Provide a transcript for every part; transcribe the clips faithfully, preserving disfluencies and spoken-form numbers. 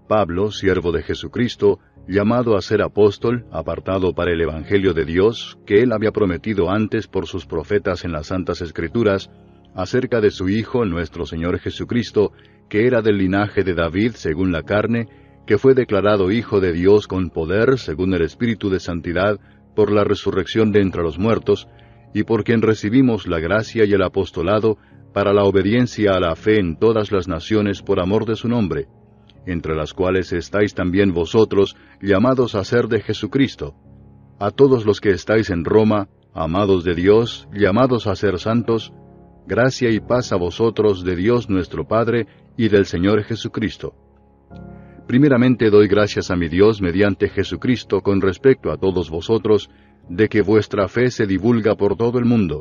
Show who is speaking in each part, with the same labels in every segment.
Speaker 1: Pablo, siervo de Jesucristo, llamado a ser apóstol, apartado para el Evangelio de Dios, que él había prometido antes por sus profetas en las Santas Escrituras, acerca de su Hijo, nuestro Señor Jesucristo, que era del linaje de David según la carne, que fue declarado Hijo de Dios con poder según el Espíritu de Santidad, por la resurrección de entre los muertos, y por quien recibimos la gracia y el apostolado, para la obediencia a la fe en todas las naciones por amor de su nombre, entre las cuales estáis también vosotros, llamados a ser de Jesucristo. A todos los que estáis en Roma, amados de Dios, llamados a ser santos, gracia y paz a vosotros de Dios nuestro Padre y del Señor Jesucristo. Primeramente doy gracias a mi Dios mediante Jesucristo con respecto a todos vosotros, de que vuestra fe se divulga por todo el mundo.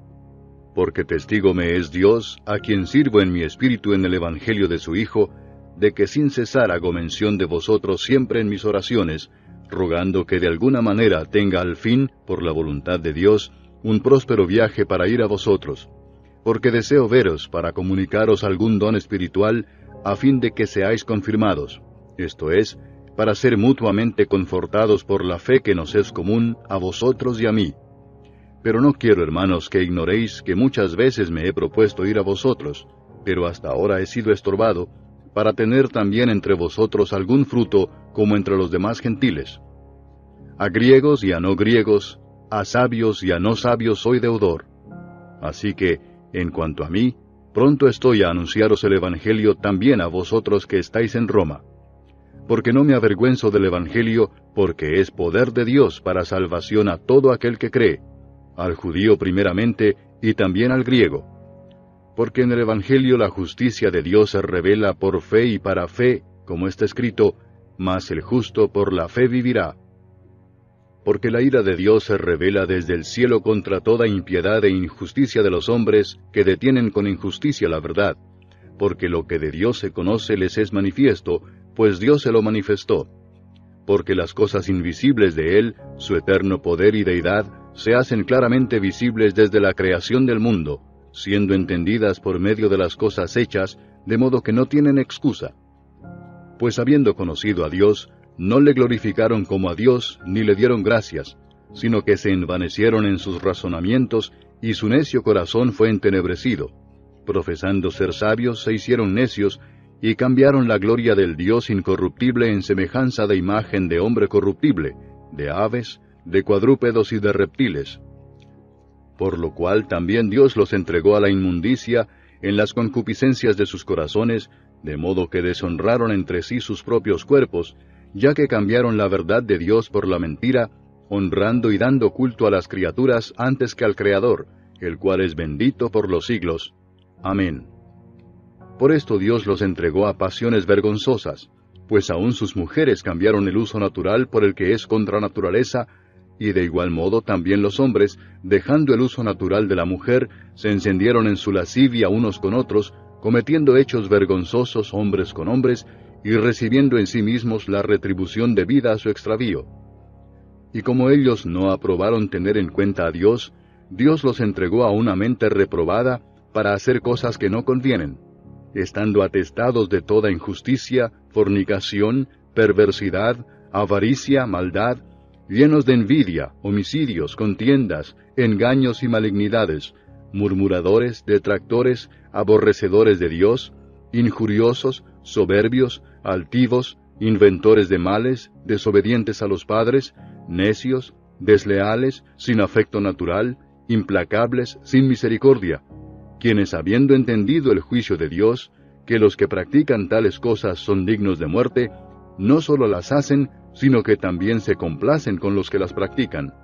Speaker 1: Porque testigo me es Dios, a quien sirvo en mi espíritu en el Evangelio de su Hijo, de que sin cesar hago mención de vosotros siempre en mis oraciones, rogando que de alguna manera tenga al fin, por la voluntad de Dios, un próspero viaje para ir a vosotros. Porque deseo veros para comunicaros algún don espiritual, a fin de que seáis confirmados, esto es, para ser mutuamente confortados por la fe que nos es común a vosotros y a mí. Pero no quiero, hermanos, que ignoréis que muchas veces me he propuesto ir a vosotros, pero hasta ahora he sido estorbado, para tener también entre vosotros algún fruto como entre los demás gentiles. A griegos y a no griegos, a sabios y a no sabios soy deudor. Así que, en cuanto a mí, pronto estoy a anunciaros el Evangelio también a vosotros que estáis en Roma. Porque no me avergüenzo del Evangelio, porque es poder de Dios para salvación a todo aquel que cree, al judío primeramente y también al griego. Porque en el Evangelio la justicia de Dios se revela por fe y para fe, como está escrito, mas el justo por la fe vivirá. Porque la ira de Dios se revela desde el cielo contra toda impiedad e injusticia de los hombres que detienen con injusticia la verdad, porque lo que de Dios se conoce les es manifiesto, pues Dios se lo manifestó. Porque las cosas invisibles de Él, su eterno poder y deidad, se hacen claramente visibles desde la creación del mundo, siendo entendidas por medio de las cosas hechas, de modo que no tienen excusa. Pues habiendo conocido a Dios, no le glorificaron como a Dios, ni le dieron gracias, sino que se envanecieron en sus razonamientos, y su necio corazón fue entenebrecido. Profesando ser sabios, se hicieron necios, y cambiaron la gloria del Dios incorruptible en semejanza de imagen de hombre corruptible, de aves, de cuadrúpedos y de reptiles. Por lo cual también Dios los entregó a la inmundicia en las concupiscencias de sus corazones, de modo que deshonraron entre sí sus propios cuerpos, ya que cambiaron la verdad de Dios por la mentira, honrando y dando culto a las criaturas antes que al Creador, el cual es bendito por los siglos. Amén. Por esto Dios los entregó a pasiones vergonzosas, pues aun sus mujeres cambiaron el uso natural por el que es contra naturaleza, y de igual modo también los hombres, dejando el uso natural de la mujer, se encendieron en su lascivia unos con otros, cometiendo hechos vergonzosos hombres con hombres, y recibiendo en sí mismos la retribución debida a su extravío. Y como ellos no aprobaron tener en cuenta a Dios, Dios los entregó a una mente reprobada para hacer cosas que no convienen, estando atestados de toda injusticia, fornicación, perversidad, avaricia, maldad, llenos de envidia, homicidios, contiendas, engaños y malignidades, murmuradores, detractores, aborrecedores de Dios, injuriosos, soberbios, altivos, inventores de males, desobedientes a los padres, necios, desleales, sin afecto natural, implacables, sin misericordia, quienes habiendo entendido el juicio de Dios, que los que practican tales cosas son dignos de muerte, no solo las hacen, sino que también se complacen con los que las practican.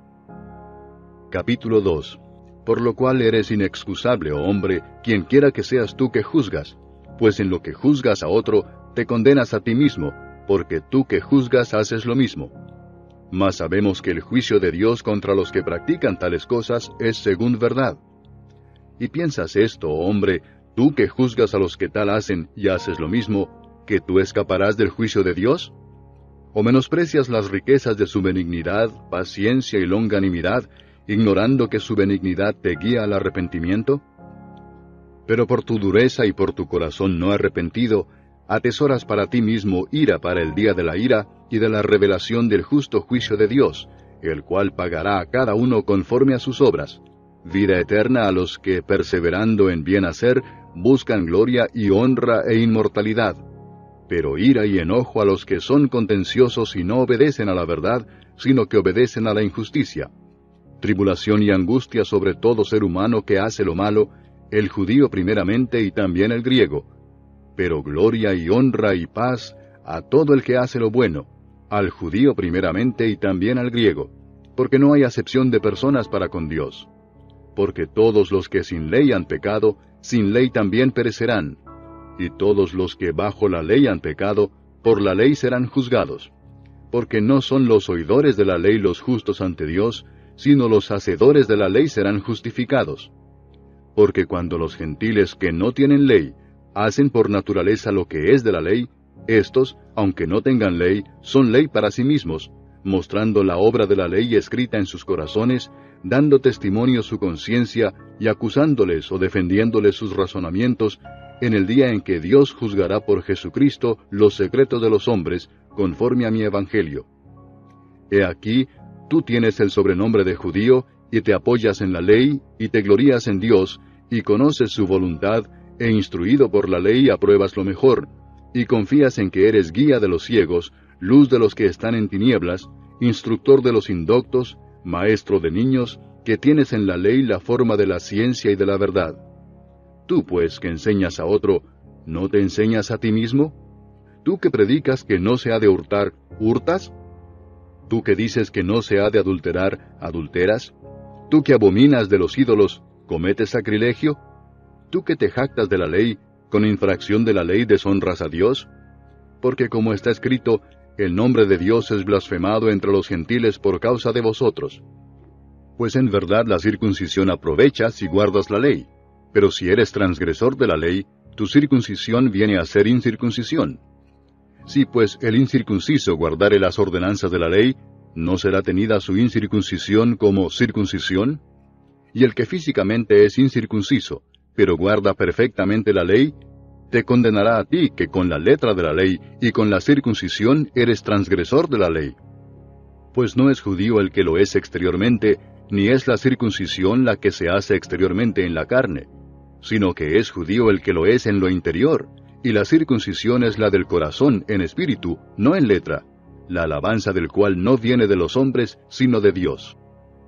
Speaker 1: Capítulo dos. Por lo cual eres inexcusable, oh hombre, quien quiera que seas tú que juzgas, pues en lo que juzgas a otro, te condenas a ti mismo, porque tú que juzgas haces lo mismo. Mas sabemos que el juicio de Dios contra los que practican tales cosas es según verdad. ¿Y piensas esto, oh hombre, tú que juzgas a los que tal hacen y haces lo mismo, que tú escaparás del juicio de Dios? ¿O menosprecias las riquezas de su benignidad, paciencia y longanimidad, ignorando que su benignidad te guía al arrepentimiento? Pero por tu dureza y por tu corazón no arrepentido, atesoras para ti mismo ira para el día de la ira y de la revelación del justo juicio de Dios, el cual pagará a cada uno conforme a sus obras. Vida eterna a los que, perseverando en bien hacer, buscan gloria y honra e inmortalidad. Pero ira y enojo a los que son contenciosos y no obedecen a la verdad, sino que obedecen a la injusticia. Tribulación y angustia sobre todo ser humano que hace lo malo, el judío primeramente y también el griego. Pero gloria y honra y paz a todo el que hace lo bueno, al judío primeramente y también al griego, porque no hay acepción de personas para con Dios. Porque todos los que sin ley han pecado, sin ley también perecerán, y todos los que bajo la ley han pecado, por la ley serán juzgados. Porque no son los oidores de la ley los justos ante Dios, sino los hacedores de la ley serán justificados. Porque cuando los gentiles que no tienen ley, hacen por naturaleza lo que es de la ley, éstos, aunque no tengan ley, son ley para sí mismos, mostrando la obra de la ley escrita en sus corazones, dando testimonio su conciencia y acusándoles o defendiéndoles sus razonamientos, en el día en que Dios juzgará por Jesucristo los secretos de los hombres, conforme a mi evangelio. He aquí, tú tienes el sobrenombre de judío, y te apoyas en la ley, y te glorías en Dios, y conoces su voluntad, e instruido por la ley apruebas lo mejor, y confías en que eres guía de los ciegos, luz de los que están en tinieblas, instructor de los indoctos, maestro de niños, que tienes en la ley la forma de la ciencia y de la verdad. Tú, pues, que enseñas a otro, ¿no te enseñas a ti mismo? Tú que predicas que no se ha de hurtar, ¿hurtas? Tú que dices que no se ha de adulterar, ¿adulteras? Tú que abominas de los ídolos, ¿cometes sacrilegio? Tú que te jactas de la ley, ¿con infracción de la ley deshonras a Dios? Porque como está escrito, el nombre de Dios es blasfemado entre los gentiles por causa de vosotros. Pues en verdad la circuncisión aprovecha si guardas la ley, pero si eres transgresor de la ley, tu circuncisión viene a ser incircuncisión. Si pues el incircunciso guardare las ordenanzas de la ley, ¿no será tenida su incircuncisión como circuncisión? Y el que físicamente es incircunciso, pero guarda perfectamente la ley, te condenará a ti que con la letra de la ley y con la circuncisión eres transgresor de la ley. Pues no es judío el que lo es exteriormente, ni es la circuncisión la que se hace exteriormente en la carne, sino que es judío el que lo es en lo interior, y la circuncisión es la del corazón en espíritu, no en letra, la alabanza del cual no viene de los hombres, sino de Dios.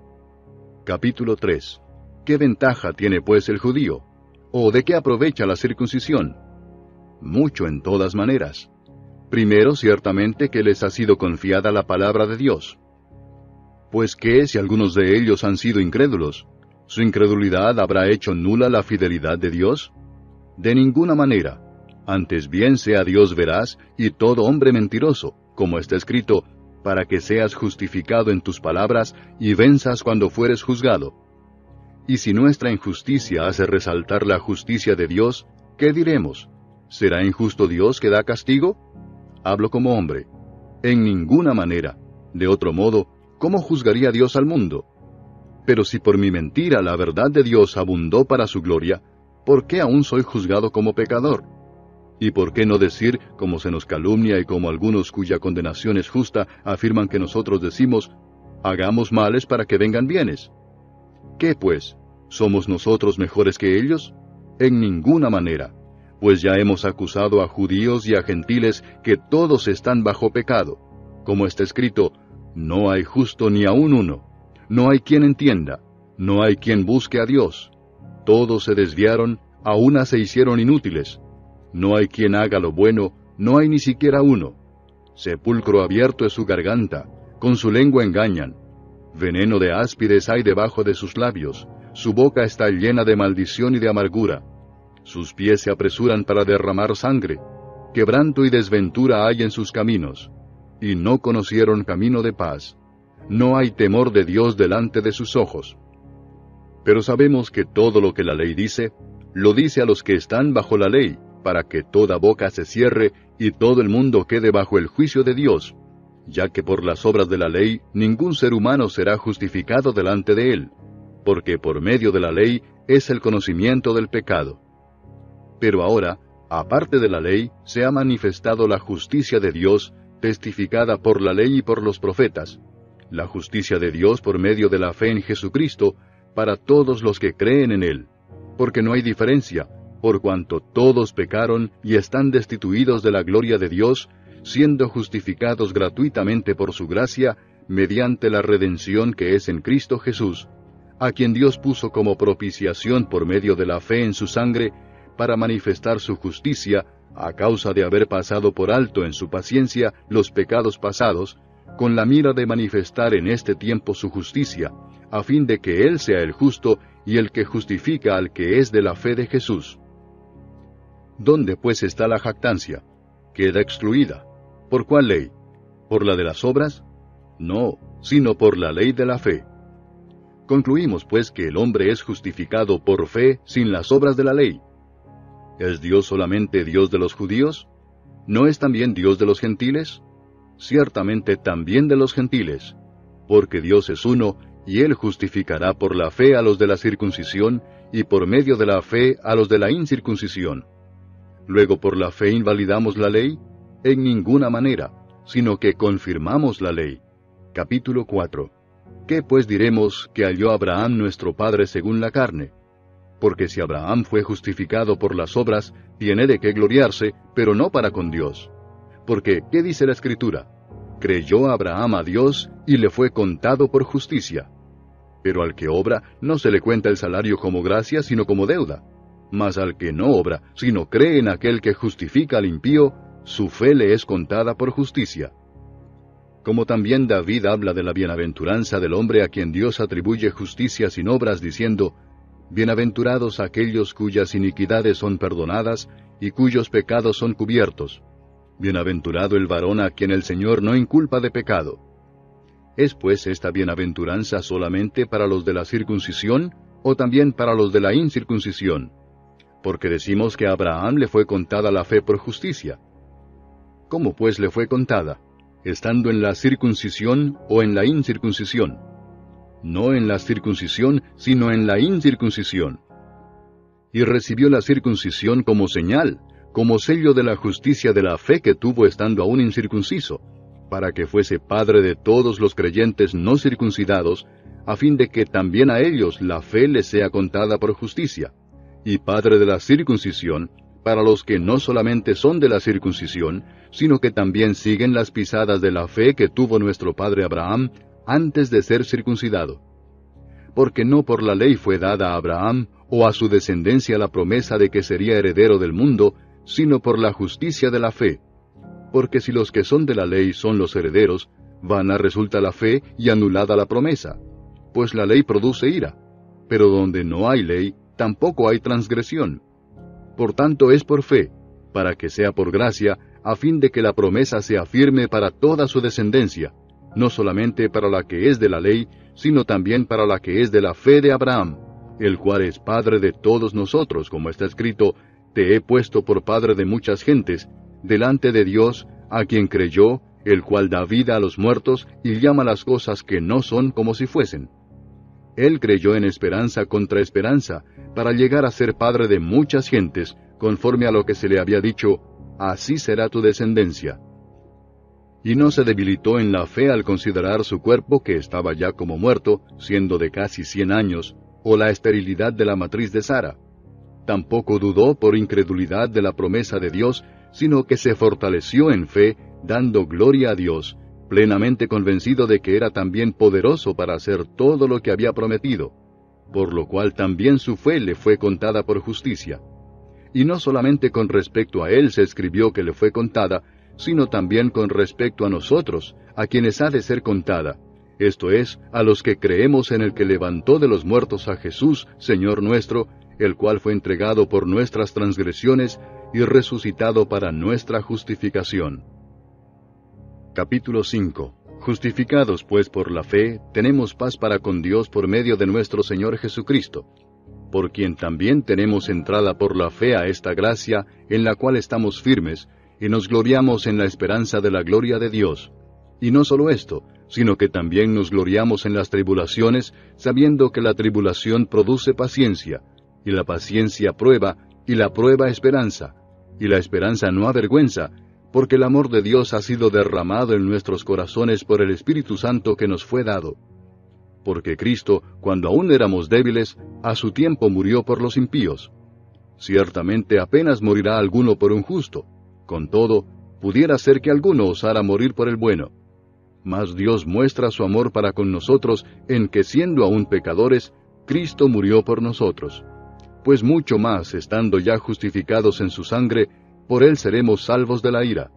Speaker 1: Capítulo tres. ¿Qué ventaja tiene pues el judío? ¿O de qué aprovecha la circuncisión? Mucho en todas maneras. Primero, ciertamente que les ha sido confiada la palabra de Dios. Pues ¿qué si algunos de ellos han sido incrédulos? ¿Su incredulidad habrá hecho nula la fidelidad de Dios? De ninguna manera. Antes bien sea Dios veraz y todo hombre mentiroso, como está escrito, para que seas justificado en tus palabras y venzas cuando fueres juzgado. Y si nuestra injusticia hace resaltar la justicia de Dios, ¿qué diremos? ¿Será injusto Dios que da castigo? Hablo como hombre. En ninguna manera. De otro modo, ¿cómo juzgaría Dios al mundo? Pero si por mi mentira la verdad de Dios abundó para su gloria, ¿por qué aún soy juzgado como pecador? ¿Y por qué no decir, como se nos calumnia y como algunos cuya condenación es justa afirman que nosotros decimos, hagamos males para que vengan bienes? ¿Qué pues? ¿Somos nosotros mejores que ellos? En ninguna manera, pues ya hemos acusado a judíos y a gentiles que todos están bajo pecado. Como está escrito, no hay justo ni aun uno, no hay quien entienda, no hay quien busque a Dios. Todos se desviaron, a una se hicieron inútiles. No hay quien haga lo bueno, no hay ni siquiera uno. Sepulcro abierto es su garganta, con su lengua engañan. Veneno de áspides hay debajo de sus labios, su boca está llena de maldición y de amargura. Sus pies se apresuran para derramar sangre, quebranto y desventura hay en sus caminos, y no conocieron camino de paz. No hay temor de Dios delante de sus ojos. Pero sabemos que todo lo que la ley dice, lo dice a los que están bajo la ley, para que toda boca se cierre y todo el mundo quede bajo el juicio de Dios, ya que por las obras de la ley ningún ser humano será justificado delante de él, porque por medio de la ley es el conocimiento del pecado. Pero ahora, Aparte de la ley, se ha manifestado la justicia de Dios, testificada por la ley y por los profetas, la justicia de Dios por medio de la fe en Jesucristo, para todos los que creen en Él, porque no hay diferencia, por cuanto todos pecaron y están destituidos de la gloria de Dios, siendo justificados gratuitamente por su gracia, mediante la redención que es en Cristo Jesús, a quien Dios puso como propiciación por medio de la fe en su sangre, para manifestar su justicia, a causa de haber pasado por alto en su paciencia los pecados pasados, con la mira de manifestar en este tiempo su justicia, a fin de que Él sea el justo y el que justifica al que es de la fe de Jesús. ¿Dónde pues está la jactancia? Queda excluida. ¿Por cuál ley? ¿Por la de las obras? No, sino por la ley de la fe. Concluimos pues que el hombre es justificado por fe sin las obras de la ley. ¿Es Dios solamente Dios de los judíos? ¿No es también Dios de los gentiles? Ciertamente también de los gentiles, porque Dios es uno, y Él justificará por la fe a los de la circuncisión, y por medio de la fe a los de la incircuncisión. Luego, ¿por la fe invalidamos la ley? En ninguna manera, sino que confirmamos la ley. Capítulo cuatro. ¿Qué pues diremos que halló Abraham nuestro padre según la carne? Porque si Abraham fue justificado por las obras, tiene de qué gloriarse, pero no para con Dios. Porque, ¿qué dice la Escritura? Creyó Abraham a Dios, y le fue contado por justicia. Pero al que obra, no se le cuenta el salario como gracia, sino como deuda. Mas al que no obra, sino cree en aquel que justifica al impío, su fe le es contada por justicia. Como también David habla de la bienaventuranza del hombre a quien Dios atribuye justicia sin obras, diciendo, Bienaventurados aquellos cuyas iniquidades son perdonadas, y cuyos pecados son cubiertos. Bienaventurado el varón a quien el Señor no inculpa de pecado. ¿Es pues esta bienaventuranza solamente para los de la circuncisión, o también para los de la incircuncisión? Porque decimos que a Abraham le fue contada la fe por justicia. ¿Cómo pues le fue contada? ¿Estando en la circuncisión o en la incircuncisión? No en la circuncisión, sino en la incircuncisión. Y recibió la circuncisión como señal, como sello de la justicia de la fe que tuvo estando aún incircunciso, para que fuese padre de todos los creyentes no circuncidados, a fin de que también a ellos la fe les sea contada por justicia, y padre de la circuncisión, para los que no solamente son de la circuncisión, sino que también siguen las pisadas de la fe que tuvo nuestro padre Abraham antes de ser circuncidado. Porque no por la ley fue dada a Abraham o a su descendencia la promesa de que sería heredero del mundo, sino por la justicia de la fe. Porque si los que son de la ley son los herederos, vana resulta la fe y anulada la promesa. Pues la ley produce ira, pero donde no hay ley, tampoco hay transgresión. Por tanto es por fe, para que sea por gracia, a fin de que la promesa sea firme para toda su descendencia, no solamente para la que es de la ley, sino también para la que es de la fe de Abraham, el cual es padre de todos nosotros, como está escrito, Te he puesto por padre de muchas gentes, delante de Dios, a quien creyó, el cual da vida a los muertos y llama las cosas que no son como si fuesen. Él creyó en esperanza contra esperanza, para llegar a ser padre de muchas gentes, conforme a lo que se le había dicho, así será tu descendencia. Y no se debilitó en la fe al considerar su cuerpo que estaba ya como muerto, siendo de casi cien años, o la esterilidad de la matriz de Sara. Tampoco dudó por incredulidad de la promesa de Dios, sino que se fortaleció en fe, dando gloria a Dios, plenamente convencido de que era también poderoso para hacer todo lo que había prometido, por lo cual también su fe le fue contada por justicia. Y no solamente con respecto a él se escribió que le fue contada, sino también con respecto a nosotros, a quienes ha de ser contada, esto es, a los que creemos en el que levantó de los muertos a Jesús, Señor nuestro, el cual fue entregado por nuestras transgresiones y resucitado para nuestra justificación. Capítulo cinco. Justificados pues por la fe, tenemos paz para con Dios por medio de nuestro Señor Jesucristo, por quien también tenemos entrada por la fe a esta gracia, en la cual estamos firmes, y nos gloriamos en la esperanza de la gloria de Dios. Y no solo esto, sino que también nos gloriamos en las tribulaciones, sabiendo que la tribulación produce paciencia, y la paciencia prueba, y la prueba esperanza. y la esperanza no avergüenza, porque el amor de Dios ha sido derramado en nuestros corazones por el Espíritu Santo que nos fue dado. Porque Cristo, cuando aún éramos débiles, a su tiempo murió por los impíos. Ciertamente apenas morirá alguno por un justo, con todo, pudiera ser que alguno osara morir por el bueno. Mas Dios muestra su amor para con nosotros en que siendo aún pecadores, Cristo murió por nosotros. Pues mucho más, estando ya justificados en su sangre, por él seremos salvos de la ira.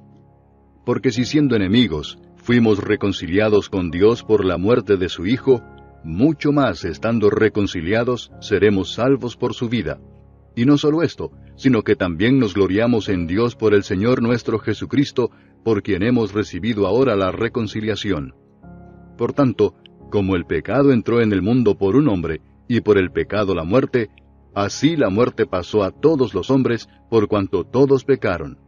Speaker 1: Porque si siendo enemigos, fuimos reconciliados con Dios por la muerte de su Hijo, mucho más, estando reconciliados, seremos salvos por su vida. Y no solo esto, sino que también nos gloriamos en Dios por el Señor nuestro Jesucristo, por quien hemos recibido ahora la reconciliación. Por tanto, como el pecado entró en el mundo por un hombre, y por el pecado la muerte, así la muerte pasó a todos los hombres, por cuanto todos pecaron.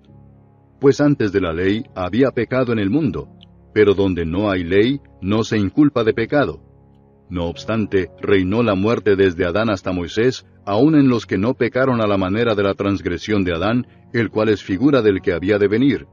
Speaker 1: Pues antes de la ley había pecado en el mundo, pero donde no hay ley, no se inculpa de pecado. No obstante, reinó la muerte desde Adán hasta Moisés, aun en los que no pecaron a la manera de la transgresión de Adán, el cual es figura del que había de venir.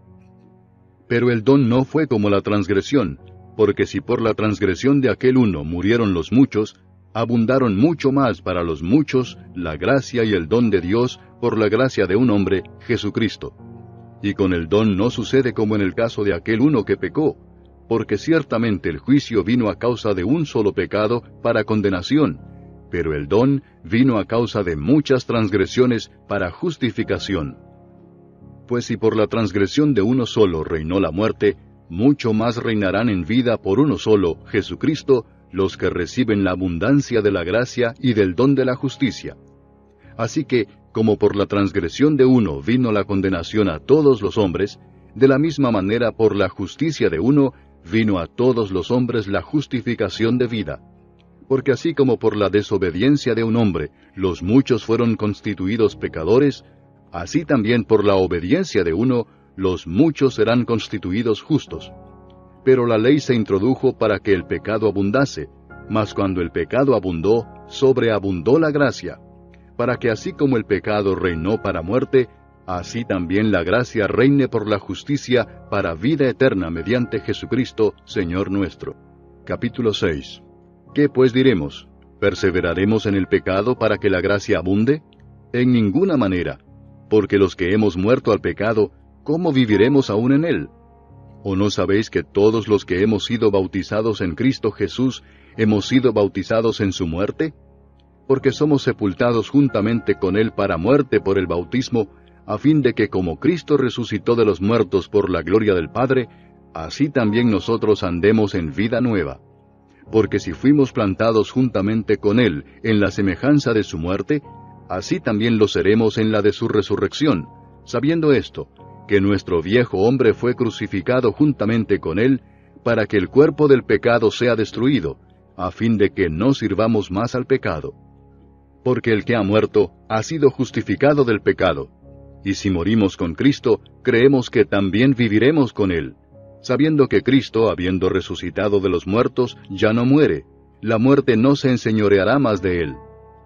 Speaker 1: Pero el don no fue como la transgresión, porque si por la transgresión de aquel uno murieron los muchos, abundaron mucho más para los muchos la gracia y el don de Dios por la gracia de un hombre, Jesucristo. Y con el don no sucede como en el caso de aquel uno que pecó, porque ciertamente el juicio vino a causa de un solo pecado para condenación, pero el don vino a causa de muchas transgresiones para justificación. Pues si por la transgresión de uno solo reinó la muerte, mucho más reinarán en vida por uno solo, Jesucristo, los que reciben la abundancia de la gracia y del don de la justicia. Así que, como por la transgresión de uno vino la condenación a todos los hombres, de la misma manera por la justicia de uno vino a todos los hombres la justificación de vida. Porque así como por la desobediencia de un hombre los muchos fueron constituidos pecadores, así también por la obediencia de uno los muchos serán constituidos justos. Pero la ley se introdujo para que el pecado abundase, mas cuando el pecado abundó, sobreabundó la gracia, para que así como el pecado reinó para muerte, así también la gracia reine por la justicia para vida eterna mediante Jesucristo, Señor nuestro. Capítulo seis. ¿Qué pues diremos? ¿Perseveraremos en el pecado para que la gracia abunde? En ninguna manera, porque los que hemos muerto al pecado, ¿cómo viviremos aún en él? ¿O no sabéis que todos los que hemos sido bautizados en Cristo Jesús, hemos sido bautizados en su muerte? Porque somos sepultados juntamente con él para muerte por el bautismo, a fin de que como Cristo resucitó de los muertos por la gloria del Padre, así también nosotros andemos en vida nueva. Porque si fuimos plantados juntamente con él en la semejanza de su muerte, así también lo seremos en la de su resurrección, sabiendo esto, que nuestro viejo hombre fue crucificado juntamente con él, para que el cuerpo del pecado sea destruido, a fin de que no sirvamos más al pecado. Porque el que ha muerto ha sido justificado del pecado, y si morimos con Cristo, creemos que también viviremos con él, sabiendo que Cristo, habiendo resucitado de los muertos, ya no muere, la muerte no se enseñoreará más de él.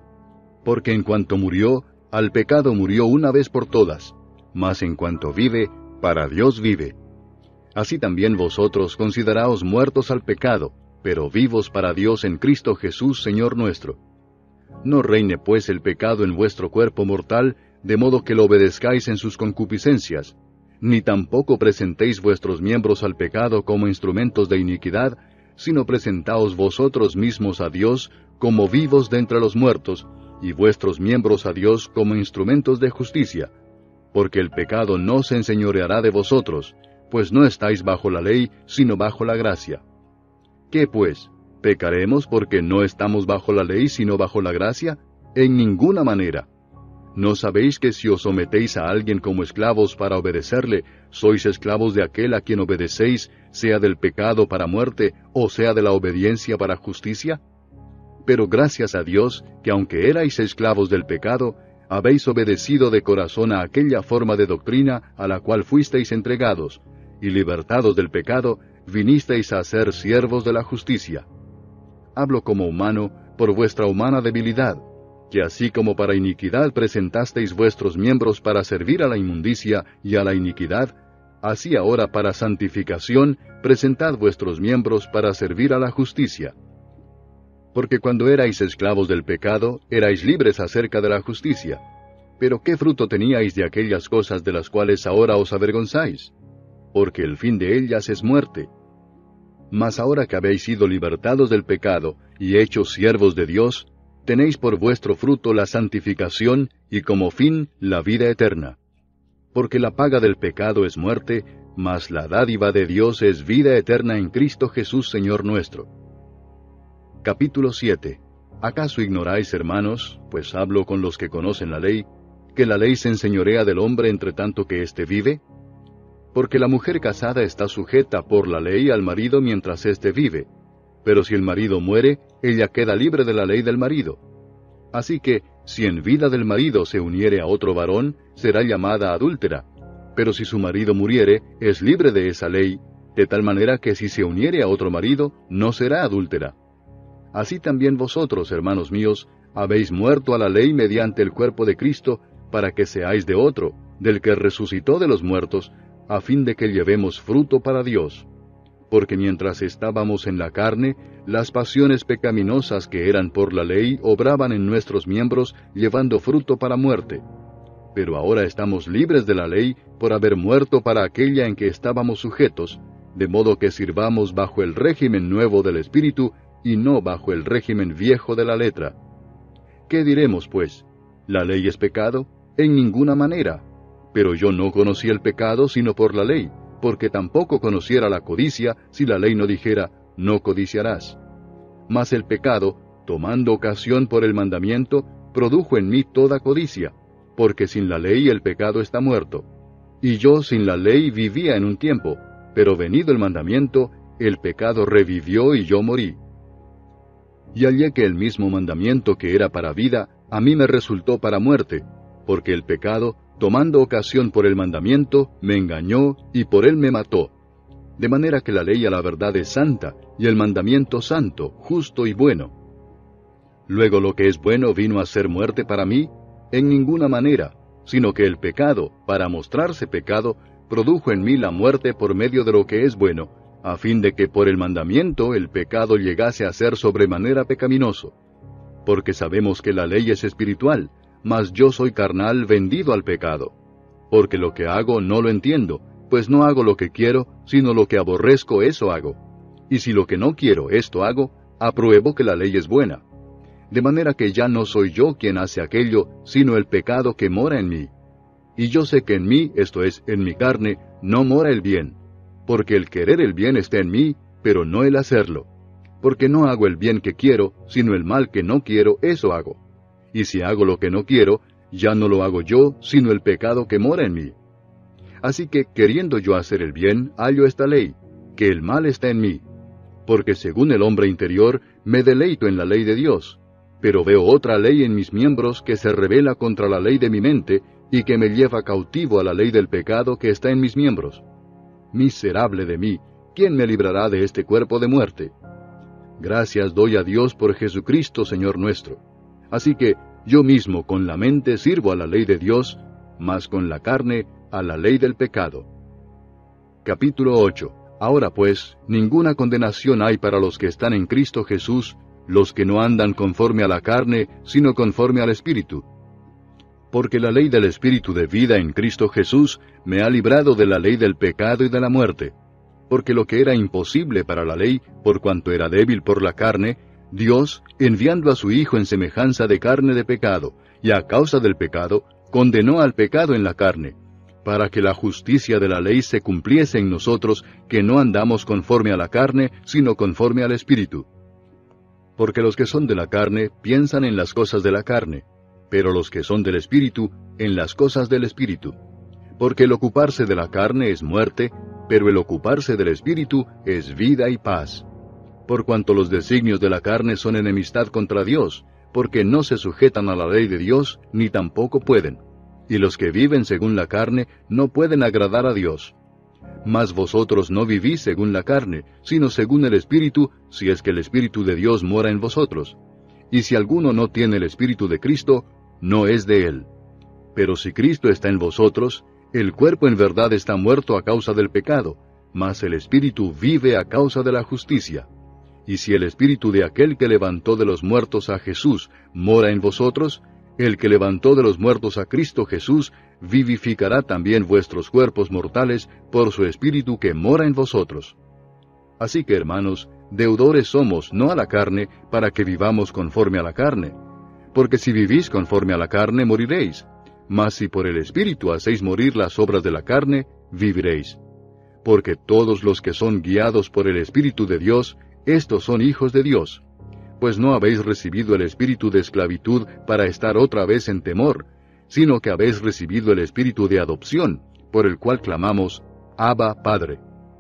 Speaker 1: Porque en cuanto murió, al pecado murió una vez por todas, mas en cuanto vive, para Dios vive. Así también vosotros consideraos muertos al pecado, pero vivos para Dios en Cristo Jesús, Señor nuestro. No reine pues el pecado en vuestro cuerpo mortal, de modo que lo obedezcáis en sus concupiscencias, ni tampoco presentéis vuestros miembros al pecado como instrumentos de iniquidad, sino presentaos vosotros mismos a Dios como vivos de entre los muertos, y vuestros miembros a Dios como instrumentos de justicia. Porque el pecado no se enseñoreará de vosotros, pues no estáis bajo la ley, sino bajo la gracia. ¿Qué pues? ¿Pecaremos porque no estamos bajo la ley, sino bajo la gracia? En ninguna manera. ¿No sabéis que si os sometéis a alguien como esclavos para obedecerle, sois esclavos de aquel a quien obedecéis, sea del pecado para muerte, o sea de la obediencia para justicia? Pero gracias a Dios, que aunque erais esclavos del pecado, habéis obedecido de corazón a aquella forma de doctrina a la cual fuisteis entregados, y libertados del pecado, vinisteis a ser siervos de la justicia. Hablo como humano, por vuestra humana debilidad, que así como para iniquidad presentasteis vuestros miembros para servir a la inmundicia y a la iniquidad, así ahora para santificación presentad vuestros miembros para servir a la justicia. Porque cuando erais esclavos del pecado, erais libres acerca de la justicia. Pero ¿qué fruto teníais de aquellas cosas de las cuales ahora os avergonzáis? Porque el fin de ellas es muerte. Mas ahora que habéis sido libertados del pecado y hechos siervos de Dios, tenéis por vuestro fruto la santificación y como fin la vida eterna. Porque la paga del pecado es muerte, mas la dádiva de Dios es vida eterna en Cristo Jesús Señor nuestro. Capítulo siete. ¿Acaso ignoráis, hermanos, pues hablo con los que conocen la ley, que la ley se enseñorea del hombre entre tanto que éste vive? Porque la mujer casada está sujeta por la ley al marido mientras éste vive, pero si el marido muere, ella queda libre de la ley del marido. Así que, si en vida del marido se uniere a otro varón, será llamada adúltera, pero si su marido muriere, es libre de esa ley, de tal manera que si se uniere a otro marido, no será adúltera. Así también vosotros, hermanos míos, habéis muerto a la ley mediante el cuerpo de Cristo, para que seáis de otro, del que resucitó de los muertos, a fin de que llevemos fruto para Dios. Porque mientras estábamos en la carne, las pasiones pecaminosas que eran por la ley obraban en nuestros miembros, llevando fruto para muerte. Pero ahora estamos libres de la ley por haber muerto para aquella en que estábamos sujetos, de modo que sirvamos bajo el régimen nuevo del Espíritu y no bajo el régimen viejo de la letra. ¿Qué diremos, pues? ¿La ley es pecado? En ninguna manera. Pero yo no conocí el pecado sino por la ley, porque tampoco conociera la codicia si la ley no dijera, no codiciarás. Mas el pecado, tomando ocasión por el mandamiento, produjo en mí toda codicia, porque sin la ley el pecado está muerto. Y yo sin la ley vivía en un tiempo, pero venido el mandamiento, el pecado revivió y yo morí. Y hallé que el mismo mandamiento que era para vida, a mí me resultó para muerte, porque el pecado, tomando ocasión por el mandamiento, me engañó y por él me mató. De manera que la ley a la verdad es santa, y el mandamiento santo, justo y bueno. Luego lo que es bueno vino a ser muerte para mí, en ninguna manera, sino que el pecado, para mostrarse pecado, produjo en mí la muerte por medio de lo que es bueno, a fin de que por el mandamiento el pecado llegase a ser sobremanera pecaminoso. Porque sabemos que la ley es espiritual, mas yo soy carnal vendido al pecado. Porque lo que hago no lo entiendo, pues no hago lo que quiero, sino lo que aborrezco eso hago. Y si lo que no quiero esto hago, apruebo que la ley es buena. De manera que ya no soy yo quien hace aquello, sino el pecado que mora en mí. Y yo sé que en mí, esto es, en mi carne, no mora el bien. Porque el querer el bien está en mí, pero no el hacerlo. Porque no hago el bien que quiero, sino el mal que no quiero, eso hago. Y si hago lo que no quiero, ya no lo hago yo, sino el pecado que mora en mí. Así que, queriendo yo hacer el bien, hallo esta ley, que el mal está en mí. Porque según el hombre interior, me deleito en la ley de Dios, pero veo otra ley en mis miembros que se rebela contra la ley de mi mente, y que me lleva cautivo a la ley del pecado que está en mis miembros. Miserable de mí, ¿quién me librará de este cuerpo de muerte? Gracias doy a Dios por Jesucristo, Señor nuestro. Así que yo mismo con la mente sirvo a la ley de Dios, mas con la carne a la ley del pecado. Capítulo ocho. Ahora pues, ninguna condenación hay para los que están en Cristo Jesús, los que no andan conforme a la carne, sino conforme al Espíritu. Porque la ley del Espíritu de vida en Cristo Jesús me ha librado de la ley del pecado y de la muerte. Porque lo que era imposible para la ley, por cuanto era débil por la carne, Dios, enviando a su Hijo en semejanza de carne de pecado, y a causa del pecado, condenó al pecado en la carne, para que la justicia de la ley se cumpliese en nosotros, que no andamos conforme a la carne, sino conforme al Espíritu. Porque los que son de la carne piensan en las cosas de la carne, pero los que son del Espíritu, en las cosas del Espíritu. Porque el ocuparse de la carne es muerte, pero el ocuparse del Espíritu es vida y paz. Por cuanto los designios de la carne son enemistad contra Dios, porque no se sujetan a la ley de Dios, ni tampoco pueden. Y los que viven según la carne no pueden agradar a Dios. Mas vosotros no vivís según la carne, sino según el Espíritu, si es que el Espíritu de Dios mora en vosotros. y si alguno no tiene el Espíritu de Cristo, no es de él. Pero si Cristo está en vosotros, el cuerpo en verdad está muerto a causa del pecado, mas el Espíritu vive a causa de la justicia. Y si el Espíritu de aquel que levantó de los muertos a Jesús mora en vosotros, el que levantó de los muertos a Cristo Jesús vivificará también vuestros cuerpos mortales por su Espíritu que mora en vosotros. Así que, hermanos, deudores somos no a la carne, para que vivamos conforme a la carne. Porque si vivís conforme a la carne, moriréis. Mas si por el Espíritu hacéis morir las obras de la carne, viviréis. Porque todos los que son guiados por el Espíritu de Dios, estos son hijos de Dios. Pues no habéis recibido el espíritu de esclavitud para estar otra vez en temor, sino que habéis recibido el espíritu de adopción, por el cual clamamos, Abba, Padre.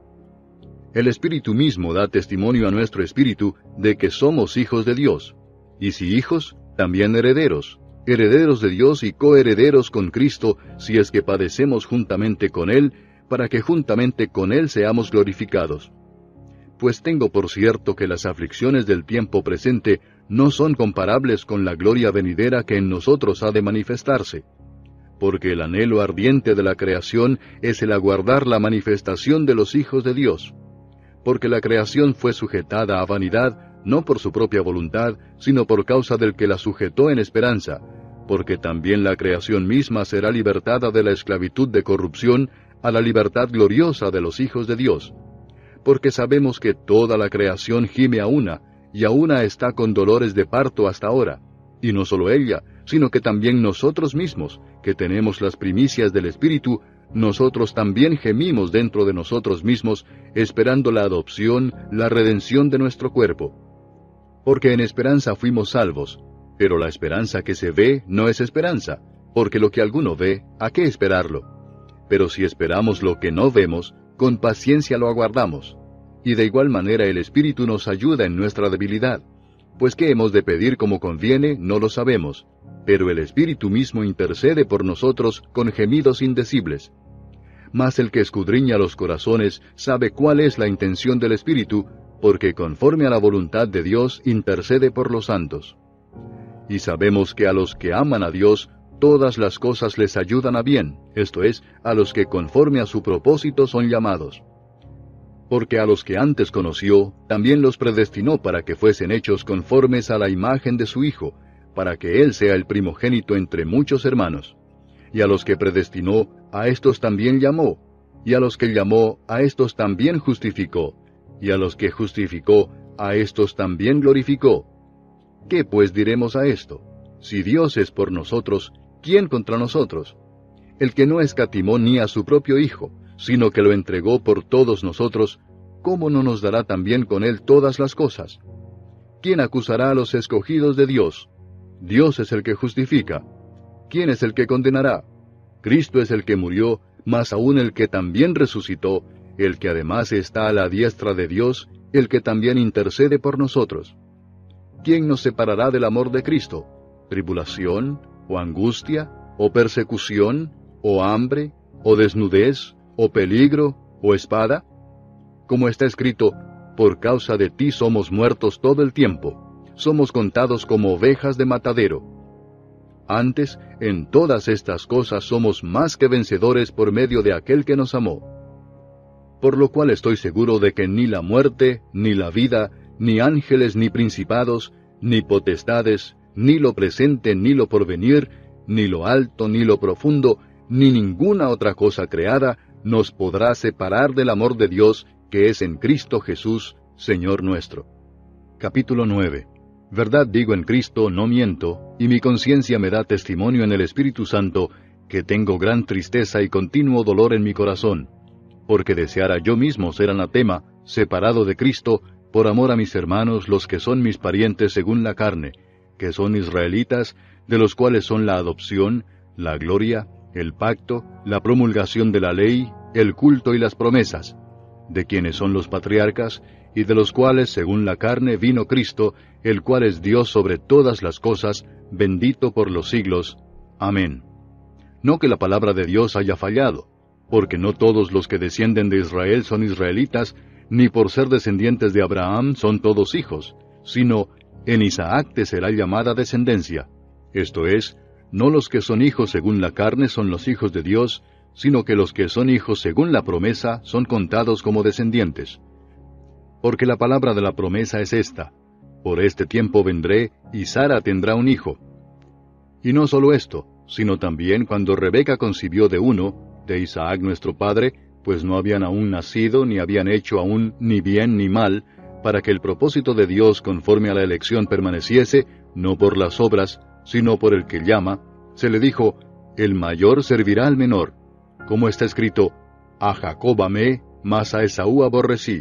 Speaker 1: El Espíritu mismo da testimonio a nuestro espíritu de que somos hijos de Dios, y si hijos, también herederos, herederos de Dios y coherederos con Cristo, si es que padecemos juntamente con Él, para que juntamente con Él seamos glorificados. Pues tengo por cierto que las aflicciones del tiempo presente no son comparables con la gloria venidera que en nosotros ha de manifestarse. Porque el anhelo ardiente de la creación es el aguardar la manifestación de los hijos de Dios. Porque la creación fue sujetada a vanidad, no por su propia voluntad, sino por causa del que la sujetó en esperanza, porque también la creación misma será libertada de la esclavitud de corrupción a la libertad gloriosa de los hijos de Dios. Porque sabemos que toda la creación gime a una, y a una está con dolores de parto hasta ahora. Y no solo ella, sino que también nosotros mismos, que tenemos las primicias del Espíritu, nosotros también gemimos dentro de nosotros mismos, esperando la adopción, la redención de nuestro cuerpo. Porque en esperanza fuimos salvos, pero la esperanza que se ve no es esperanza, porque lo que alguno ve, ¿a qué esperarlo? Pero si esperamos lo que no vemos, con paciencia lo aguardamos. Y de igual manera el Espíritu nos ayuda en nuestra debilidad. Pues qué hemos de pedir como conviene, no lo sabemos. Pero el Espíritu mismo intercede por nosotros con gemidos indecibles. Mas el que escudriña los corazones sabe cuál es la intención del Espíritu, porque conforme a la voluntad de Dios intercede por los santos. Y sabemos que a los que aman a Dios, todas las cosas les ayudan a bien, esto es, a los que conforme a su propósito son llamados. Porque a los que antes conoció, también los predestinó para que fuesen hechos conformes a la imagen de su Hijo, para que Él sea el primogénito entre muchos hermanos. Y a los que predestinó, a estos también llamó, y a los que llamó, a estos también justificó, y a los que justificó, a estos también glorificó. ¿Qué pues diremos a esto? Si Dios es por nosotros, ¿quién contra nosotros? El que no escatimó ni a su propio Hijo, sino que lo entregó por todos nosotros, ¿cómo no nos dará también con Él todas las cosas? ¿Quién acusará a los escogidos de Dios? Dios es el que justifica. ¿Quién es el que condenará? Cristo es el que murió, mas aún el que también resucitó, el que además está a la diestra de Dios, el que también intercede por nosotros. ¿Quién nos separará del amor de Cristo? ¿Tribulación, o angustia, o persecución, o hambre, o desnudez, o peligro, o espada? Como está escrito, por causa de ti somos muertos todo el tiempo, somos contados como ovejas de matadero. Antes, en todas estas cosas somos más que vencedores por medio de aquel que nos amó. Por lo cual estoy seguro de que ni la muerte, ni la vida, ni ángeles, ni principados, ni potestades, ni lo presente, ni lo porvenir, ni lo alto, ni lo profundo, ni ninguna otra cosa creada, nos podrá separar del amor de Dios que es en Cristo Jesús, Señor nuestro. Capítulo nueve. Verdad digo en Cristo, no miento, y mi conciencia me da testimonio en el Espíritu Santo, que tengo gran tristeza y continuo dolor en mi corazón, porque deseara yo mismo ser anatema, separado de Cristo, por amor a mis hermanos, los que son mis parientes según la carne, que son israelitas, de los cuales son la adopción, la gloria, el pacto, la promulgación de la ley, el culto y las promesas, de quienes son los patriarcas, y de los cuales, según la carne, vino Cristo, el cual es Dios sobre todas las cosas, bendito por los siglos. Amén. No que la palabra de Dios haya fallado, porque no todos los que descienden de Israel son israelitas, ni por ser descendientes de Abraham son todos hijos, sino en Isaac te será llamada descendencia. Esto es, no los que son hijos según la carne son los hijos de Dios, sino que los que son hijos según la promesa son contados como descendientes. Porque la palabra de la promesa es esta: por este tiempo vendré, y Sara tendrá un hijo. Y no solo esto, sino también cuando Rebeca concibió de uno, de Isaac nuestro padre, pues no habían aún nacido, ni habían hecho aún ni bien ni mal, para que el propósito de Dios conforme a la elección permaneciese, no por las obras, sino por el que llama, se le dijo: el mayor servirá al menor. Como está escrito: a Jacob amé, mas a Esaú aborrecí.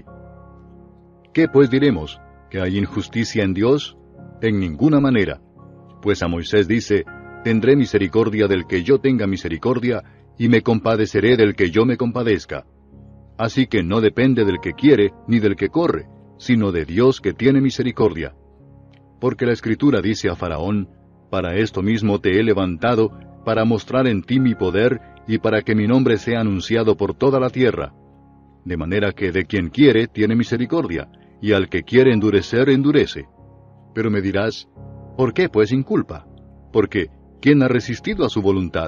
Speaker 1: ¿Qué pues diremos? ¿Que hay injusticia en Dios? En ninguna manera. Pues a Moisés dice: tendré misericordia del que yo tenga misericordia, y me compadeceré del que yo me compadezca. Así que no depende del que quiere, ni del que corre, sino de Dios que tiene misericordia. Porque la Escritura dice a Faraón: para esto mismo te he levantado, para mostrar en ti mi poder, y para que mi nombre sea anunciado por toda la tierra. De manera que de quien quiere tiene misericordia, y al que quiere endurecer, endurece. Pero me dirás: ¿por qué pues inculpa? Porque, ¿quién ha resistido a su voluntad?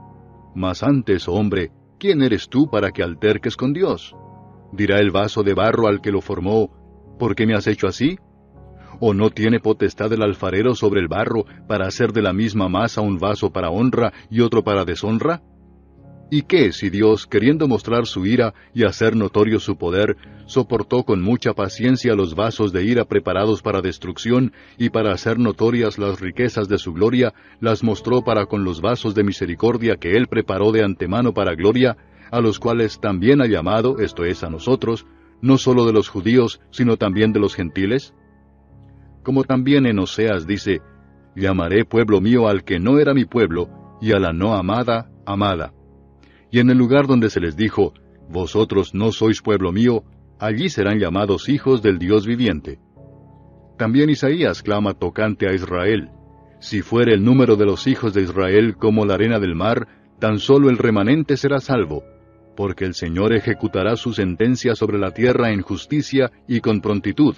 Speaker 1: Mas antes, oh hombre, ¿quién eres tú para que alterques con Dios? Dirá el vaso de barro al que lo formó: ¿por qué me has hecho así? ¿O no tiene potestad el alfarero sobre el barro para hacer de la misma masa un vaso para honra y otro para deshonra? ¿Y qué si Dios, queriendo mostrar su ira y hacer notorio su poder, soportó con mucha paciencia los vasos de ira preparados para destrucción, y para hacer notorias las riquezas de su gloria, las mostró para con los vasos de misericordia que Él preparó de antemano para gloria, a los cuales también ha llamado, esto es, a nosotros, no solo de los judíos, sino también de los gentiles? Como también en Oseas dice: llamaré pueblo mío al que no era mi pueblo, y a la no amada, amada. Y en el lugar donde se les dijo: vosotros no sois pueblo mío, allí serán llamados hijos del Dios viviente. También Isaías clama tocante a Israel: si fuere el número de los hijos de Israel como la arena del mar, tan solo el remanente será salvo, porque el Señor ejecutará su sentencia sobre la tierra en justicia y con prontitud.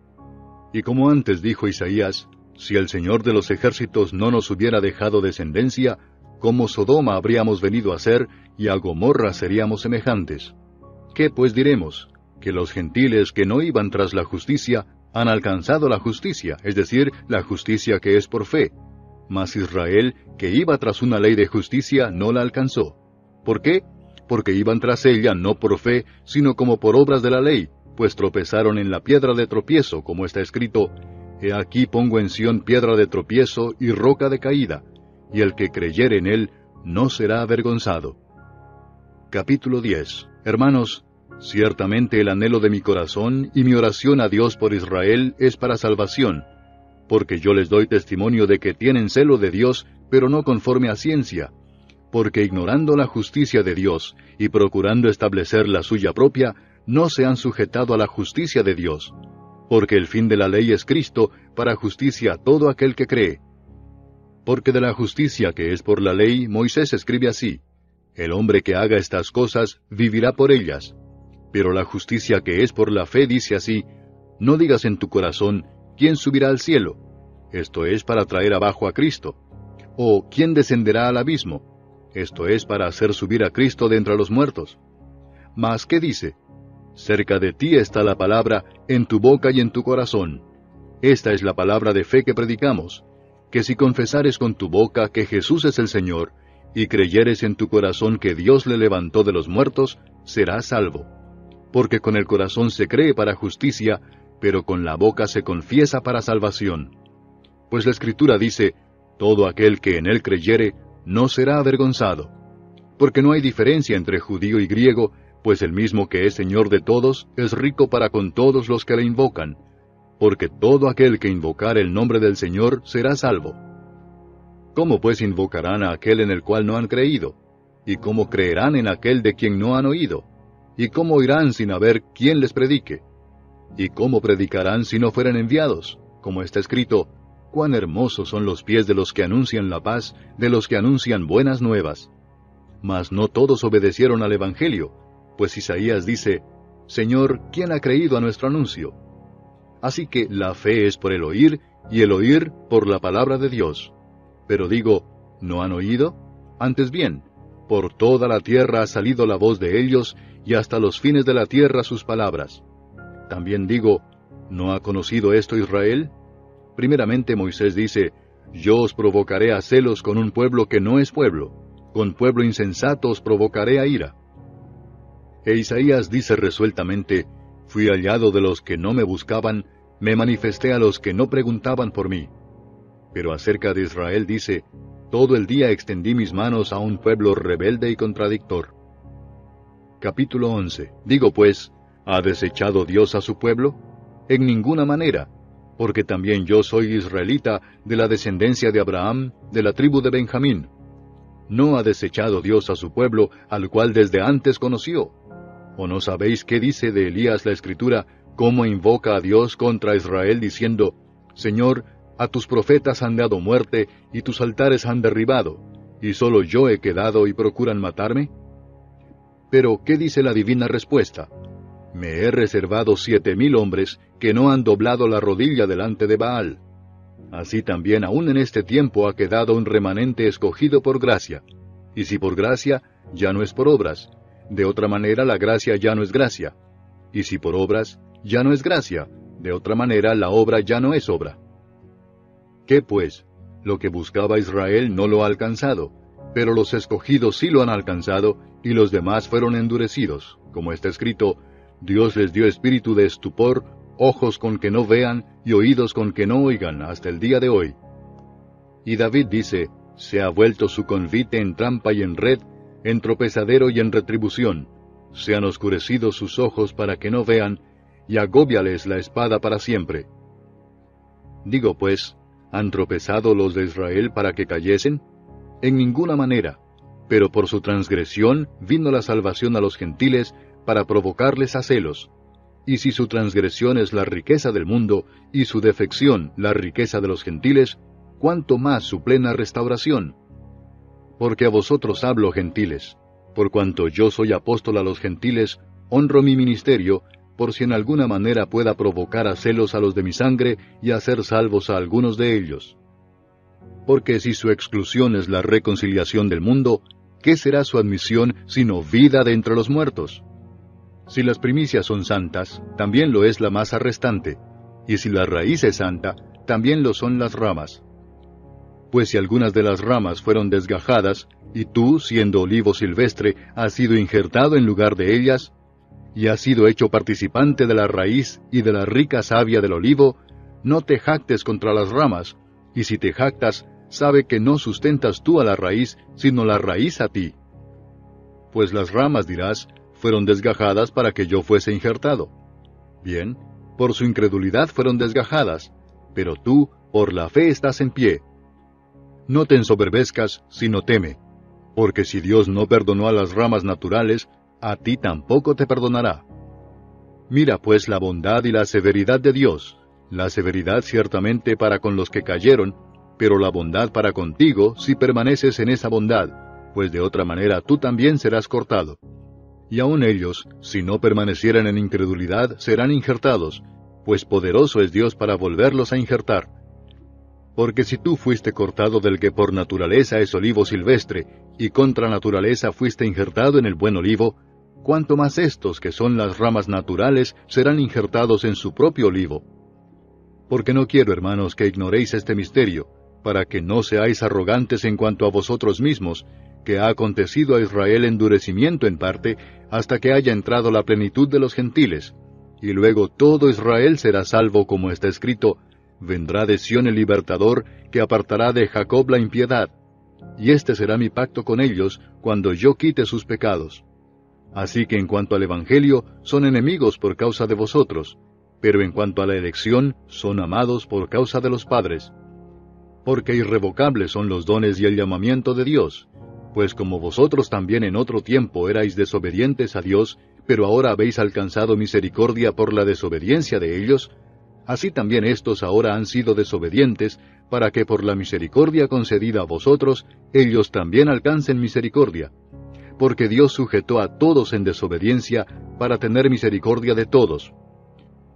Speaker 1: Y como antes dijo Isaías: si el Señor de los ejércitos no nos hubiera dejado descendencia, como Sodoma habríamos venido a ser, y a Gomorra seríamos semejantes. ¿Qué pues diremos? Que los gentiles que no iban tras la justicia han alcanzado la justicia, es decir, la justicia que es por fe. Mas Israel, que iba tras una ley de justicia, no la alcanzó. ¿Por qué? Porque iban tras ella no por fe, sino como por obras de la ley, pues tropezaron en la piedra de tropiezo, como está escrito: He aquí pongo en Sión piedra de tropiezo y roca de caída, y el que creyere en él no será avergonzado. Capítulo diez. Hermanos, ciertamente el anhelo de mi corazón y mi oración a Dios por Israel es para salvación, porque yo les doy testimonio de que tienen celo de Dios, pero no conforme a ciencia, porque ignorando la justicia de Dios y procurando establecer la suya propia, no se han sujetado a la justicia de Dios, porque el fin de la ley es Cristo, para justicia a todo aquel que cree. Porque de la justicia que es por la ley, Moisés escribe así: el hombre que haga estas cosas vivirá por ellas. Pero la justicia que es por la fe dice así: no digas en tu corazón, ¿quién subirá al cielo? Esto es para traer abajo a Cristo. O ¿quién descenderá al abismo? Esto es para hacer subir a Cristo de entre los muertos. Mas ¿qué dice? Cerca de ti está la palabra, en tu boca y en tu corazón. Esta es la palabra de fe que predicamos, que si confesares con tu boca que Jesús es el Señor, y creyeres en tu corazón que Dios le levantó de los muertos, serás salvo. Porque con el corazón se cree para justicia, pero con la boca se confiesa para salvación. Pues la Escritura dice: todo aquel que en él creyere, no será avergonzado. Porque no hay diferencia entre judío y griego, pues el mismo que es Señor de todos, es rico para con todos los que le invocan. Porque todo aquel que invocare el nombre del Señor será salvo. ¿Cómo pues invocarán a aquel en el cual no han creído? ¿Y cómo creerán en aquel de quien no han oído? ¿Y cómo oirán sin haber quien les predique? ¿Y cómo predicarán si no fueren enviados? Como está escrito: cuán hermosos son los pies de los que anuncian la paz, de los que anuncian buenas nuevas. Mas no todos obedecieron al Evangelio, pues Isaías dice: Señor, ¿quién ha creído a nuestro anuncio? Así que la fe es por el oír, y el oír por la palabra de Dios. Pero digo, ¿no han oído? Antes bien, por toda la tierra ha salido la voz de ellos, y hasta los fines de la tierra sus palabras. También digo, ¿no ha conocido esto Israel? Primeramente Moisés dice, yo os provocaré a celos con un pueblo que no es pueblo, con pueblo insensato os provocaré a ira. E Isaías dice resueltamente, fui hallado de los que no me buscaban, me manifesté a los que no preguntaban por mí. Pero acerca de Israel dice, todo el día extendí mis manos a un pueblo rebelde y contradictor. Capítulo once. Digo pues, ¿ha desechado Dios a su pueblo? En ninguna manera, porque también yo soy israelita, de la descendencia de Abraham, de la tribu de Benjamín. ¿No ha desechado Dios a su pueblo, al cual desde antes conoció? ¿O no sabéis qué dice de Elías la Escritura, cómo invoca a Dios contra Israel, diciendo, Señor, a tus profetas han dado muerte, y tus altares han derribado, y solo yo he quedado y procuran matarme? Pero, ¿qué dice la divina respuesta? Me he reservado siete mil hombres que no han doblado la rodilla delante de Baal. Así también aún en este tiempo ha quedado un remanente escogido por gracia. Y si por gracia, ya no es por obras. De otra manera la gracia ya no es gracia. Y si por obras, ya no es gracia. De otra manera la obra ya no es obra. ¿Qué pues? Lo que buscaba Israel no lo ha alcanzado, pero los escogidos sí lo han alcanzado, y los demás fueron endurecidos, como está escrito, Dios les dio espíritu de estupor, ojos con que no vean, y oídos con que no oigan, hasta el día de hoy. Y David dice, se ha vuelto su convite en trampa y en red, en tropezadero y en retribución, se han oscurecido sus ojos para que no vean, y agóbiales la espada para siempre. Digo pues, ¿han tropezado los de Israel para que cayesen? En ninguna manera, pero por su transgresión vino la salvación a los gentiles para provocarles a celos. Y si su transgresión es la riqueza del mundo, y su defección la riqueza de los gentiles, ¿cuánto más su plena restauración? Porque a vosotros hablo, gentiles, por cuanto yo soy apóstol a los gentiles, honro mi ministerio, por si en alguna manera pueda provocar a celos a los de mi sangre y hacer salvos a algunos de ellos. Porque si su exclusión es la reconciliación del mundo, ¿qué será su admisión sino vida de entre los muertos? Si las primicias son santas, también lo es la masa restante, y si la raíz es santa, también lo son las ramas. Pues si algunas de las ramas fueron desgajadas, y tú, siendo olivo silvestre, has sido injertado en lugar de ellas, y has sido hecho participante de la raíz y de la rica savia del olivo, no te jactes contra las ramas, y si te jactas, sabe que no sustentas tú a la raíz, sino la raíz a ti. Pues las ramas, dirás, fueron desgajadas para que yo fuese injertado. Bien, por su incredulidad fueron desgajadas, pero tú, por la fe estás en pie. No te ensoberbezcas, sino teme, porque si Dios no perdonó a las ramas naturales, a ti tampoco te perdonará. Mira pues la bondad y la severidad de Dios, la severidad ciertamente para con los que cayeron, pero la bondad para contigo si permaneces en esa bondad, pues de otra manera tú también serás cortado. Y aun ellos, si no permanecieran en incredulidad, serán injertados, pues poderoso es Dios para volverlos a injertar. Porque si tú fuiste cortado del que por naturaleza es olivo silvestre, y contra naturaleza fuiste injertado en el buen olivo, cuánto más estos que son las ramas naturales serán injertados en su propio olivo. Porque no quiero, hermanos, que ignoréis este misterio, para que no seáis arrogantes en cuanto a vosotros mismos, que ha acontecido a Israel endurecimiento en parte, hasta que haya entrado la plenitud de los gentiles, y luego todo Israel será salvo, como está escrito, vendrá de Sión el libertador, que apartará de Jacob la impiedad, y este será mi pacto con ellos, cuando yo quite sus pecados. Así que en cuanto al Evangelio, son enemigos por causa de vosotros, pero en cuanto a la elección, son amados por causa de los padres. Porque irrevocables son los dones y el llamamiento de Dios, pues como vosotros también en otro tiempo erais desobedientes a Dios, pero ahora habéis alcanzado misericordia por la desobediencia de ellos, así también éstos ahora han sido desobedientes, para que por la misericordia concedida a vosotros, ellos también alcancen misericordia. Porque Dios sujetó a todos en desobediencia, para tener misericordia de todos.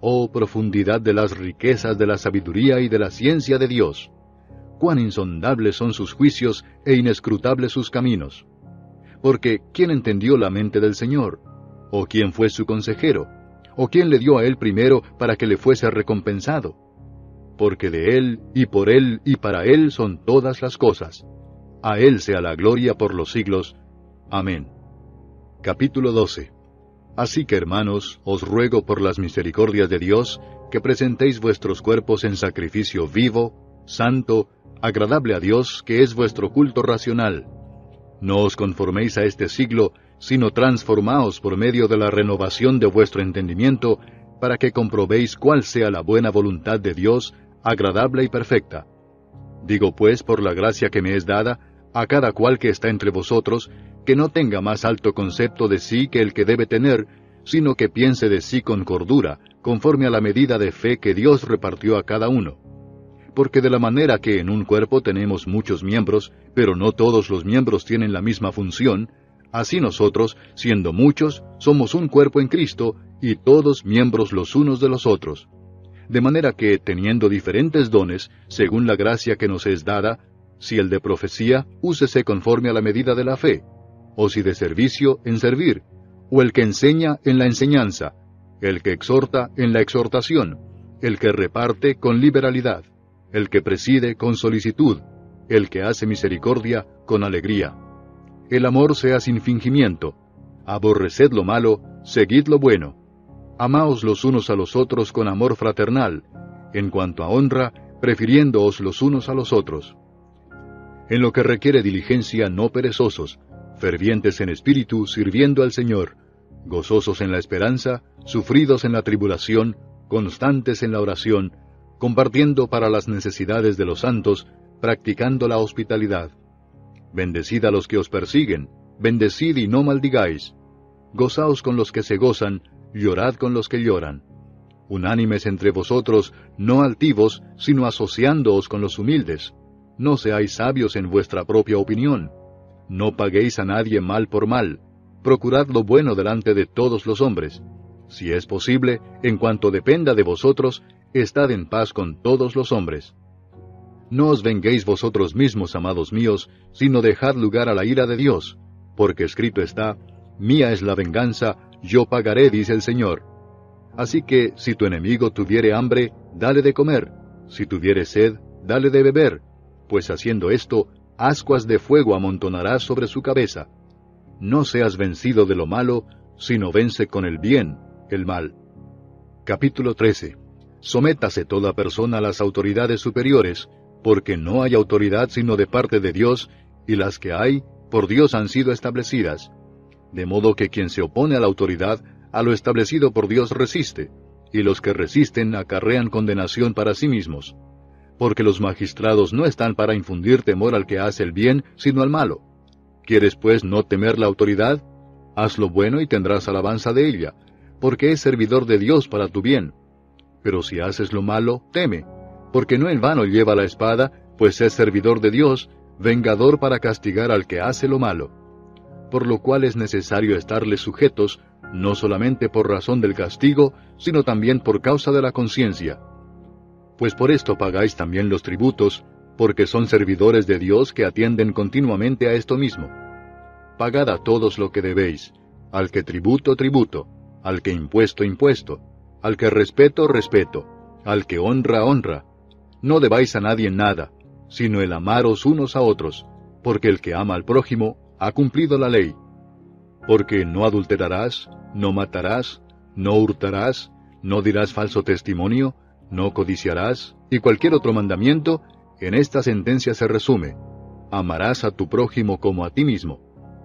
Speaker 1: Oh profundidad de las riquezas de la sabiduría y de la ciencia de Dios. Cuán insondables son sus juicios e inescrutables sus caminos. Porque, ¿quién entendió la mente del Señor? ¿O quién fue su consejero? ¿O quién le dio a él primero para que le fuese recompensado? Porque de él, y por él, y para él son todas las cosas. A él sea la gloria por los siglos. Amén. Capítulo doce. Así que, hermanos, os ruego por las misericordias de Dios, que presentéis vuestros cuerpos en sacrificio vivo, santo, agradable a Dios, que es vuestro culto racional. No os conforméis a este siglo, sino transformaos por medio de la renovación de vuestro entendimiento, para que comprobéis cuál sea la buena voluntad de Dios, agradable y perfecta. Digo pues, por la gracia que me es dada, a cada cual que está entre vosotros, que no tenga más alto concepto de sí que el que debe tener, sino que piense de sí con cordura, conforme a la medida de fe que Dios repartió a cada uno. Porque de la manera que en un cuerpo tenemos muchos miembros, pero no todos los miembros tienen la misma función, así nosotros, siendo muchos, somos un cuerpo en Cristo, y todos miembros los unos de los otros. De manera que, teniendo diferentes dones, según la gracia que nos es dada, si el de profecía, úsese conforme a la medida de la fe, o si de servicio, en servir, o el que enseña, en la enseñanza, el que exhorta, en la exhortación, el que reparte, con liberalidad, el que preside, con solicitud, el que hace misericordia, con alegría. El amor sea sin fingimiento. Aborreced lo malo, seguid lo bueno. Amaos los unos a los otros con amor fraternal, en cuanto a honra, prefiriéndoos los unos a los otros. En lo que requiere diligencia, no perezosos, fervientes en espíritu, sirviendo al Señor, gozosos en la esperanza, sufridos en la tribulación, constantes en la oración, compartiendo para las necesidades de los santos, practicando la hospitalidad. Bendecid a los que os persiguen, bendecid y no maldigáis. Gozaos con los que se gozan, llorad con los que lloran. Unánimes entre vosotros, no altivos, sino asociándoos con los humildes. No seáis sabios en vuestra propia opinión. No paguéis a nadie mal por mal. Procurad lo bueno delante de todos los hombres. Si es posible, en cuanto dependa de vosotros, estad en paz con todos los hombres. No os venguéis vosotros mismos, amados míos, sino dejad lugar a la ira de Dios, porque escrito está, mía es la venganza, yo pagaré, dice el Señor. Así que, si tu enemigo tuviere hambre, dale de comer, si tuviere sed, dale de beber, pues haciendo esto, ascuas de fuego amontonarás sobre su cabeza. No seas vencido de lo malo, sino vence con el bien el mal. Capítulo trece. Sométase toda persona a las autoridades superiores, porque no hay autoridad sino de parte de Dios, y las que hay, por Dios han sido establecidas. De modo que quien se opone a la autoridad, a lo establecido por Dios resiste, y los que resisten acarrean condenación para sí mismos. Porque los magistrados no están para infundir temor al que hace el bien, sino al malo. ¿Quieres pues no temer la autoridad? Haz lo bueno y tendrás alabanza de ella, porque es servidor de Dios para tu bien. Pero si haces lo malo, teme, porque no en vano lleva la espada, pues es servidor de Dios, vengador para castigar al que hace lo malo. Por lo cual es necesario estarles sujetos, no solamente por razón del castigo, sino también por causa de la conciencia. Pues por esto pagáis también los tributos, porque son servidores de Dios que atienden continuamente a esto mismo. Pagad a todos lo que debéis, al que tributo, tributo, al que impuesto, impuesto, al que respeto, respeto, al que honra, honra. No debáis a nadie nada, sino el amaros unos a otros, porque el que ama al prójimo ha cumplido la ley. Porque no adulterarás, no matarás, no hurtarás, no dirás falso testimonio, no codiciarás, y cualquier otro mandamiento, en esta sentencia se resume: amarás a tu prójimo como a ti mismo.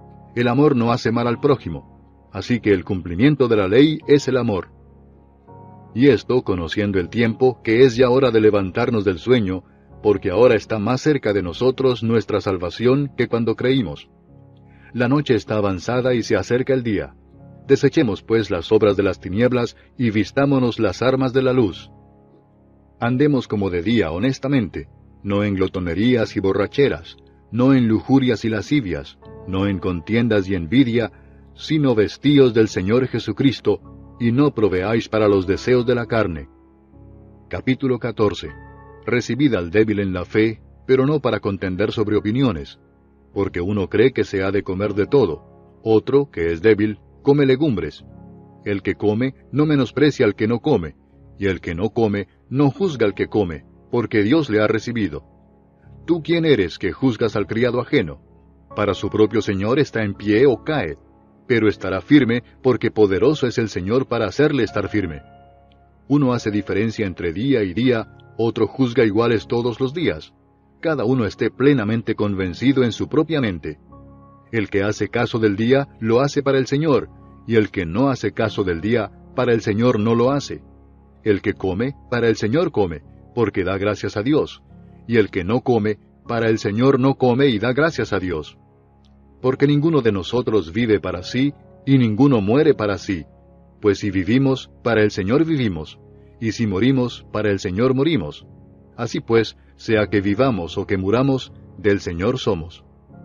Speaker 1: El amor no hace mal al prójimo, así que el cumplimiento de la ley es el amor. Y esto, conociendo el tiempo, que es ya hora de levantarnos del sueño, porque ahora está más cerca de nosotros nuestra salvación que cuando creímos. La noche está avanzada y se acerca el día. Desechemos pues las obras de las tinieblas y vistámonos las armas de la luz. Andemos como de día honestamente, no en glotonerías y borracheras, no en lujurias y lascivias, no en contiendas y envidia, sino vestíos del Señor Jesucristo, y no proveáis para los deseos de la carne. Capítulo catorce. Recibid al débil en la fe, pero no para contender sobre opiniones, porque uno cree que se ha de comer de todo, otro, que es débil, come legumbres. El que come no menosprecia al que no come, y el que no come no juzga al que come, porque Dios le ha recibido. ¿Tú quién eres que juzgas al criado ajeno? Para su propio Señor está en pie o cae, pero estará firme, porque poderoso es el Señor para hacerle estar firme. Uno hace diferencia entre día y día, otro juzga iguales todos los días. Cada uno esté plenamente convencido en su propia mente. El que hace caso del día, lo hace para el Señor, y el que no hace caso del día, para el Señor no lo hace. El que come, para el Señor come, porque da gracias a Dios. Y el que no come, para el Señor no come y da gracias a Dios. Porque ninguno de nosotros vive para sí, y ninguno muere para sí. Pues si vivimos, para el Señor vivimos, y si morimos, para el Señor morimos. Así pues, sea que vivamos o que muramos, del Señor somos.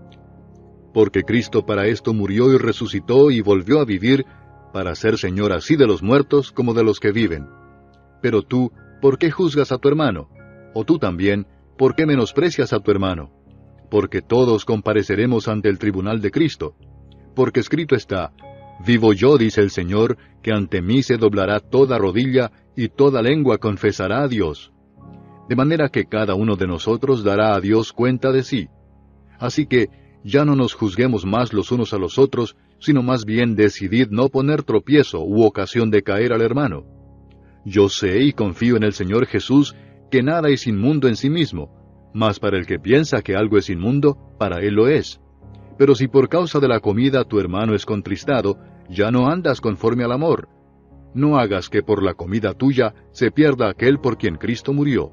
Speaker 1: Porque Cristo para esto murió y resucitó y volvió a vivir, para ser Señor así de los muertos como de los que viven. Pero tú, ¿por qué juzgas a tu hermano? O tú también, ¿por qué menosprecias a tu hermano? Porque todos compareceremos ante el tribunal de Cristo. Porque escrito está, vivo yo, dice el Señor, que ante mí se doblará toda rodilla y toda lengua confesará a Dios. De manera que cada uno de nosotros dará a Dios cuenta de sí. Así que ya no nos juzguemos más los unos a los otros, sino más bien decidid no poner tropiezo u ocasión de caer al hermano. Yo sé y confío en el Señor Jesús que nada es inmundo en sí mismo, mas para el que piensa que algo es inmundo, para él lo es. Pero si por causa de la comida tu hermano es contristado, ya no andas conforme al amor. No hagas que por la comida tuya se pierda aquel por quien Cristo murió.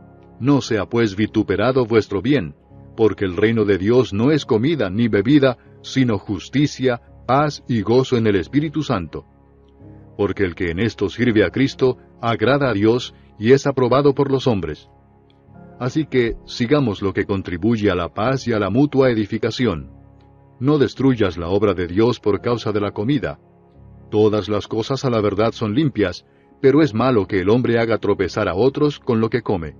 Speaker 1: No sea pues vituperado vuestro bien, porque el reino de Dios no es comida ni bebida, sino justicia, paz y gozo en el Espíritu Santo. Porque el que en esto sirve a Cristo, agrada a Dios y es aprobado por los hombres. Así que sigamos lo que contribuye a la paz y a la mutua edificación. No destruyas la obra de Dios por causa de la comida. Todas las cosas a la verdad son limpias, pero es malo que el hombre haga tropezar a otros con lo que come.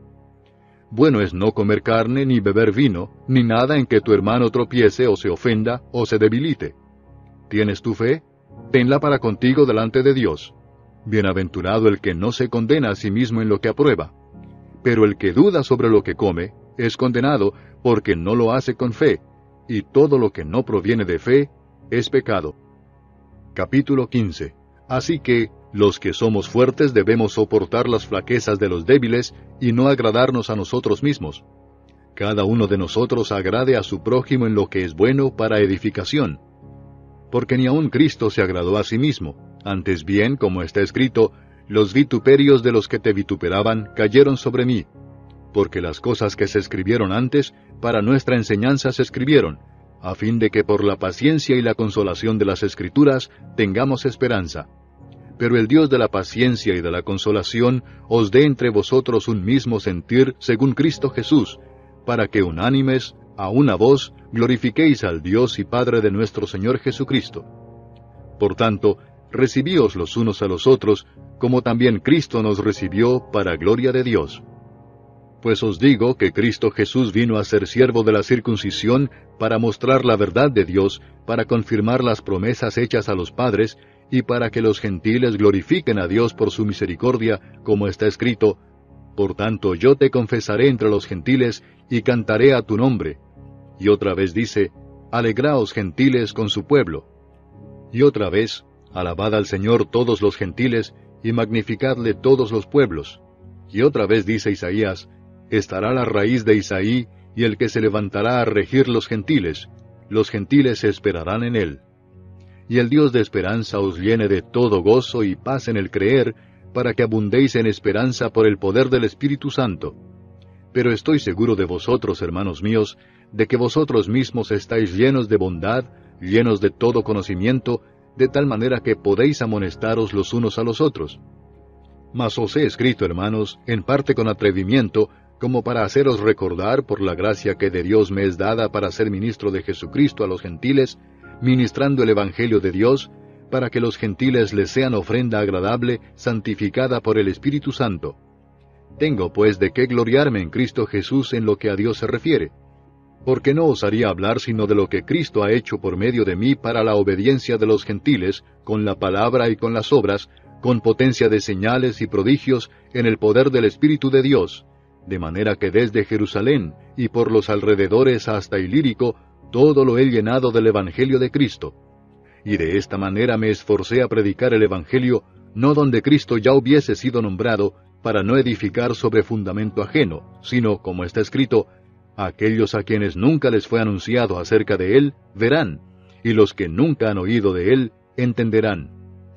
Speaker 1: Bueno es no comer carne, ni beber vino, ni nada en que tu hermano tropiece o se ofenda o se debilite. ¿Tienes tu fe? Tenla para contigo delante de Dios. Bienaventurado el que no se condena a sí mismo en lo que aprueba. Pero el que duda sobre lo que come, es condenado, porque no lo hace con fe, y todo lo que no proviene de fe, es pecado. Capítulo quince. Así que, los que somos fuertes debemos soportar las flaquezas de los débiles, y no agradarnos a nosotros mismos. Cada uno de nosotros agrade a su prójimo en lo que es bueno para edificación. Porque ni aun Cristo se agradó a sí mismo, antes bien, como está escrito, los vituperios de los que te vituperaban cayeron sobre mí. Porque las cosas que se escribieron antes, para nuestra enseñanza se escribieron, a fin de que por la paciencia y la consolación de las Escrituras tengamos esperanza. Pero el Dios de la paciencia y de la consolación os dé entre vosotros un mismo sentir según Cristo Jesús, para que unánimes, a una voz, glorifiquéis al Dios y Padre de nuestro Señor Jesucristo. Por tanto, recibíos los unos a los otros, como también Cristo nos recibió para gloria de Dios. Pues os digo que Cristo Jesús vino a ser siervo de la circuncisión para mostrar la verdad de Dios, para confirmar las promesas hechas a los padres, y para que los gentiles glorifiquen a Dios por su misericordia, como está escrito, Por tanto yo te confesaré entre los gentiles, y cantaré a tu nombre. Y otra vez dice, Alegraos gentiles con su pueblo. Y otra vez, Alabad al Señor todos los gentiles, y magnificadle todos los pueblos. Y otra vez dice Isaías, Estará la raíz de Isaí, y el que se levantará a regir los gentiles, los gentiles se esperarán en él. Y el Dios de esperanza os llene de todo gozo y paz en el creer, para que abundéis en esperanza por el poder del Espíritu Santo. Pero estoy seguro de vosotros, hermanos míos, de que vosotros mismos estáis llenos de bondad, llenos de todo conocimiento, de tal manera que podéis amonestaros los unos a los otros. Mas os he escrito, hermanos, en parte con atrevimiento, como para haceros recordar por la gracia que de Dios me es dada para ser ministro de Jesucristo a los gentiles, ministrando el Evangelio de Dios, para que los gentiles les sean ofrenda agradable, santificada por el Espíritu Santo. Tengo pues de qué gloriarme en Cristo Jesús en lo que a Dios se refiere, porque no osaría hablar sino de lo que Cristo ha hecho por medio de mí para la obediencia de los gentiles, con la palabra y con las obras, con potencia de señales y prodigios, en el poder del Espíritu de Dios, de manera que desde Jerusalén y por los alrededores hasta Ilírico, todo lo he llenado del Evangelio de Cristo. Y de esta manera me esforcé a predicar el Evangelio, no donde Cristo ya hubiese sido nombrado, para no edificar sobre fundamento ajeno, sino, como está escrito, aquellos a quienes nunca les fue anunciado acerca de Él, verán, y los que nunca han oído de Él, entenderán.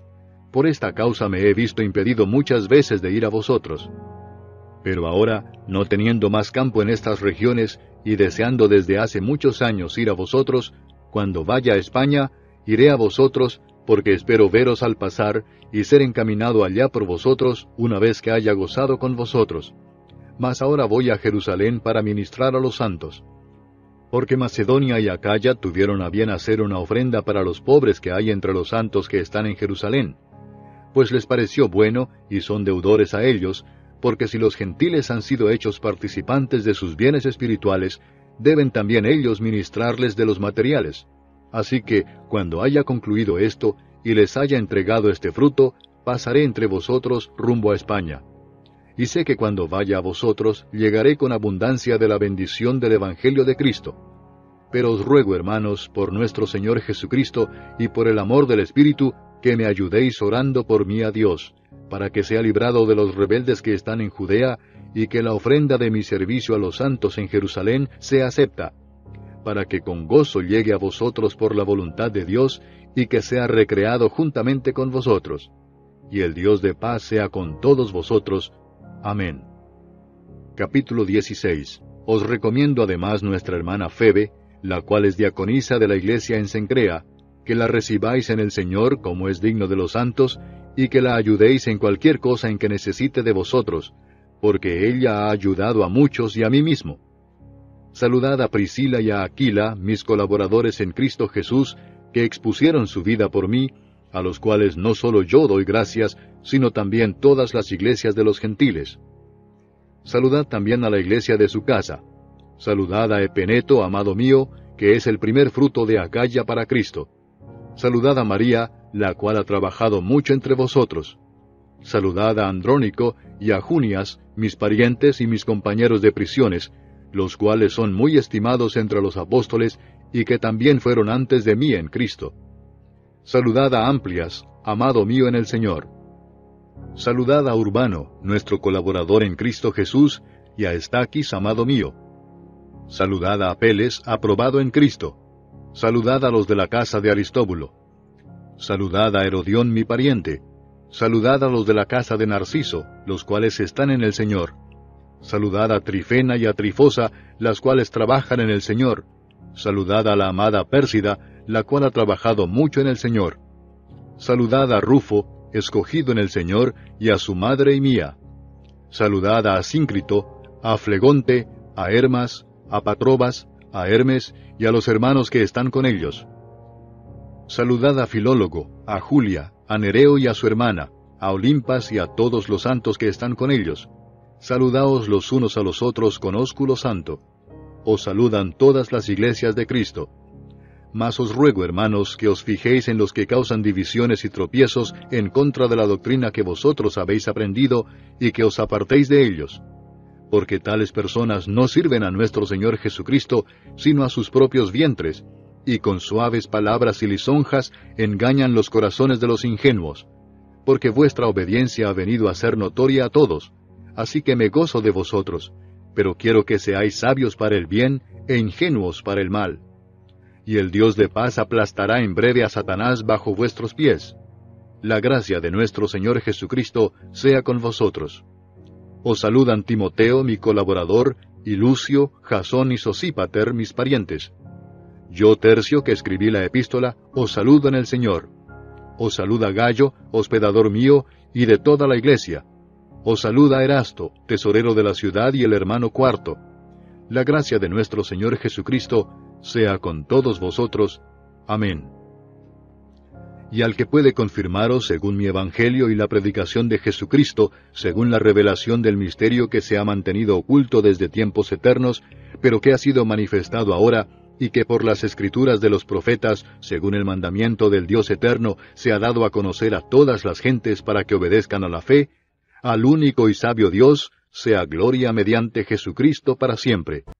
Speaker 1: Por esta causa me he visto impedido muchas veces de ir a vosotros. Pero ahora, no teniendo más campo en estas regiones, y deseando desde hace muchos años ir a vosotros, cuando vaya a España, iré a vosotros, porque espero veros al pasar, y ser encaminado allá por vosotros, una vez que haya gozado con vosotros. Mas ahora voy a Jerusalén para ministrar a los santos. Porque Macedonia y Acaya tuvieron a bien hacer una ofrenda para los pobres que hay entre los santos que están en Jerusalén. Pues les pareció bueno, y son deudores a ellos, porque si los gentiles han sido hechos participantes de sus bienes espirituales, deben también ellos ministrarles de los materiales. Así que, cuando haya concluido esto, y les haya entregado este fruto, pasaré entre vosotros rumbo a España. Y sé que cuando vaya a vosotros, llegaré con abundancia de la bendición del Evangelio de Cristo. Pero os ruego, hermanos, por nuestro Señor Jesucristo, y por el amor del Espíritu, que me ayudéis orando por mí a Dios, para que sea librado de los rebeldes que están en Judea, y que la ofrenda de mi servicio a los santos en Jerusalén sea acepta, para que con gozo llegue a vosotros por la voluntad de Dios, y que sea recreado juntamente con vosotros. Y el Dios de paz sea con todos vosotros. Amén. Capítulo dieciséis. Os recomiendo además nuestra hermana Febe, la cual es diaconisa de la iglesia en Cencrea, que la recibáis en el Señor como es digno de los santos, y que la ayudéis en cualquier cosa en que necesite de vosotros, porque ella ha ayudado a muchos y a mí mismo. Saludad a Priscila y a Aquila, mis colaboradores en Cristo Jesús, que expusieron su vida por mí, a los cuales no solo yo doy gracias, sino también todas las iglesias de los gentiles. Saludad también a la iglesia de su casa. Saludad a Epeneto, amado mío, que es el primer fruto de Acaya para Cristo. Saludad a María, la cual ha trabajado mucho entre vosotros. Saludad a Andrónico y a Junias, mis parientes y mis compañeros de prisiones, los cuales son muy estimados entre los apóstoles, y que también fueron antes de mí en Cristo. Saludad a Amplias, amado mío en el Señor. Saludad a Urbano, nuestro colaborador en Cristo Jesús, y a Estaquis, amado mío. Saludad a Apeles, aprobado en Cristo. Saludad a los de la casa de Aristóbulo. Saludad a Herodión, mi pariente. Saludad a los de la casa de Narciso, los cuales están en el Señor. Saludad a Trifena y a Trifosa, las cuales trabajan en el Señor. Saludad a la amada Pérsida, la cual ha trabajado mucho en el Señor. Saludad a Rufo, escogido en el Señor, y a su madre y mía. Saludad a Asíncrito, a Flegonte, a Hermas, a Patrobas, a Hermes, y a los hermanos que están con ellos. Saludad a Filólogo, a Julia, a Nereo y a su hermana, a Olimpas y a todos los santos que están con ellos. Saludaos los unos a los otros con ósculo santo. Os saludan todas las iglesias de Cristo. Mas os ruego, hermanos, que os fijéis en los que causan divisiones y tropiezos en contra de la doctrina que vosotros habéis aprendido, y que os apartéis de ellos. Porque tales personas no sirven a nuestro Señor Jesucristo, sino a sus propios vientres, y con suaves palabras y lisonjas engañan los corazones de los ingenuos. Porque vuestra obediencia ha venido a ser notoria a todos, así que me gozo de vosotros, pero quiero que seáis sabios para el bien e ingenuos para el mal. Y el Dios de paz aplastará en breve a Satanás bajo vuestros pies. La gracia de nuestro Señor Jesucristo sea con vosotros. Os saludan Timoteo, mi colaborador, y Lucio, Jasón y Sosípater, mis parientes. Yo, Tercio, que escribí la epístola, os saludo en el Señor. Os saluda Gallo, hospedador mío, y de toda la iglesia. Os saluda Erasto, tesorero de la ciudad, y el hermano Cuarto. La gracia de nuestro Señor Jesucristo sea con todos vosotros. Amén. y al que puede confirmaros según mi evangelio y la predicación de Jesucristo, según la revelación del misterio que se ha mantenido oculto desde tiempos eternos, pero que ha sido manifestado ahora, y que por las escrituras de los profetas, según el mandamiento del Dios eterno, se ha dado a conocer a todas las gentes para que obedezcan a la fe, al único y sabio Dios, sea gloria mediante Jesucristo para siempre.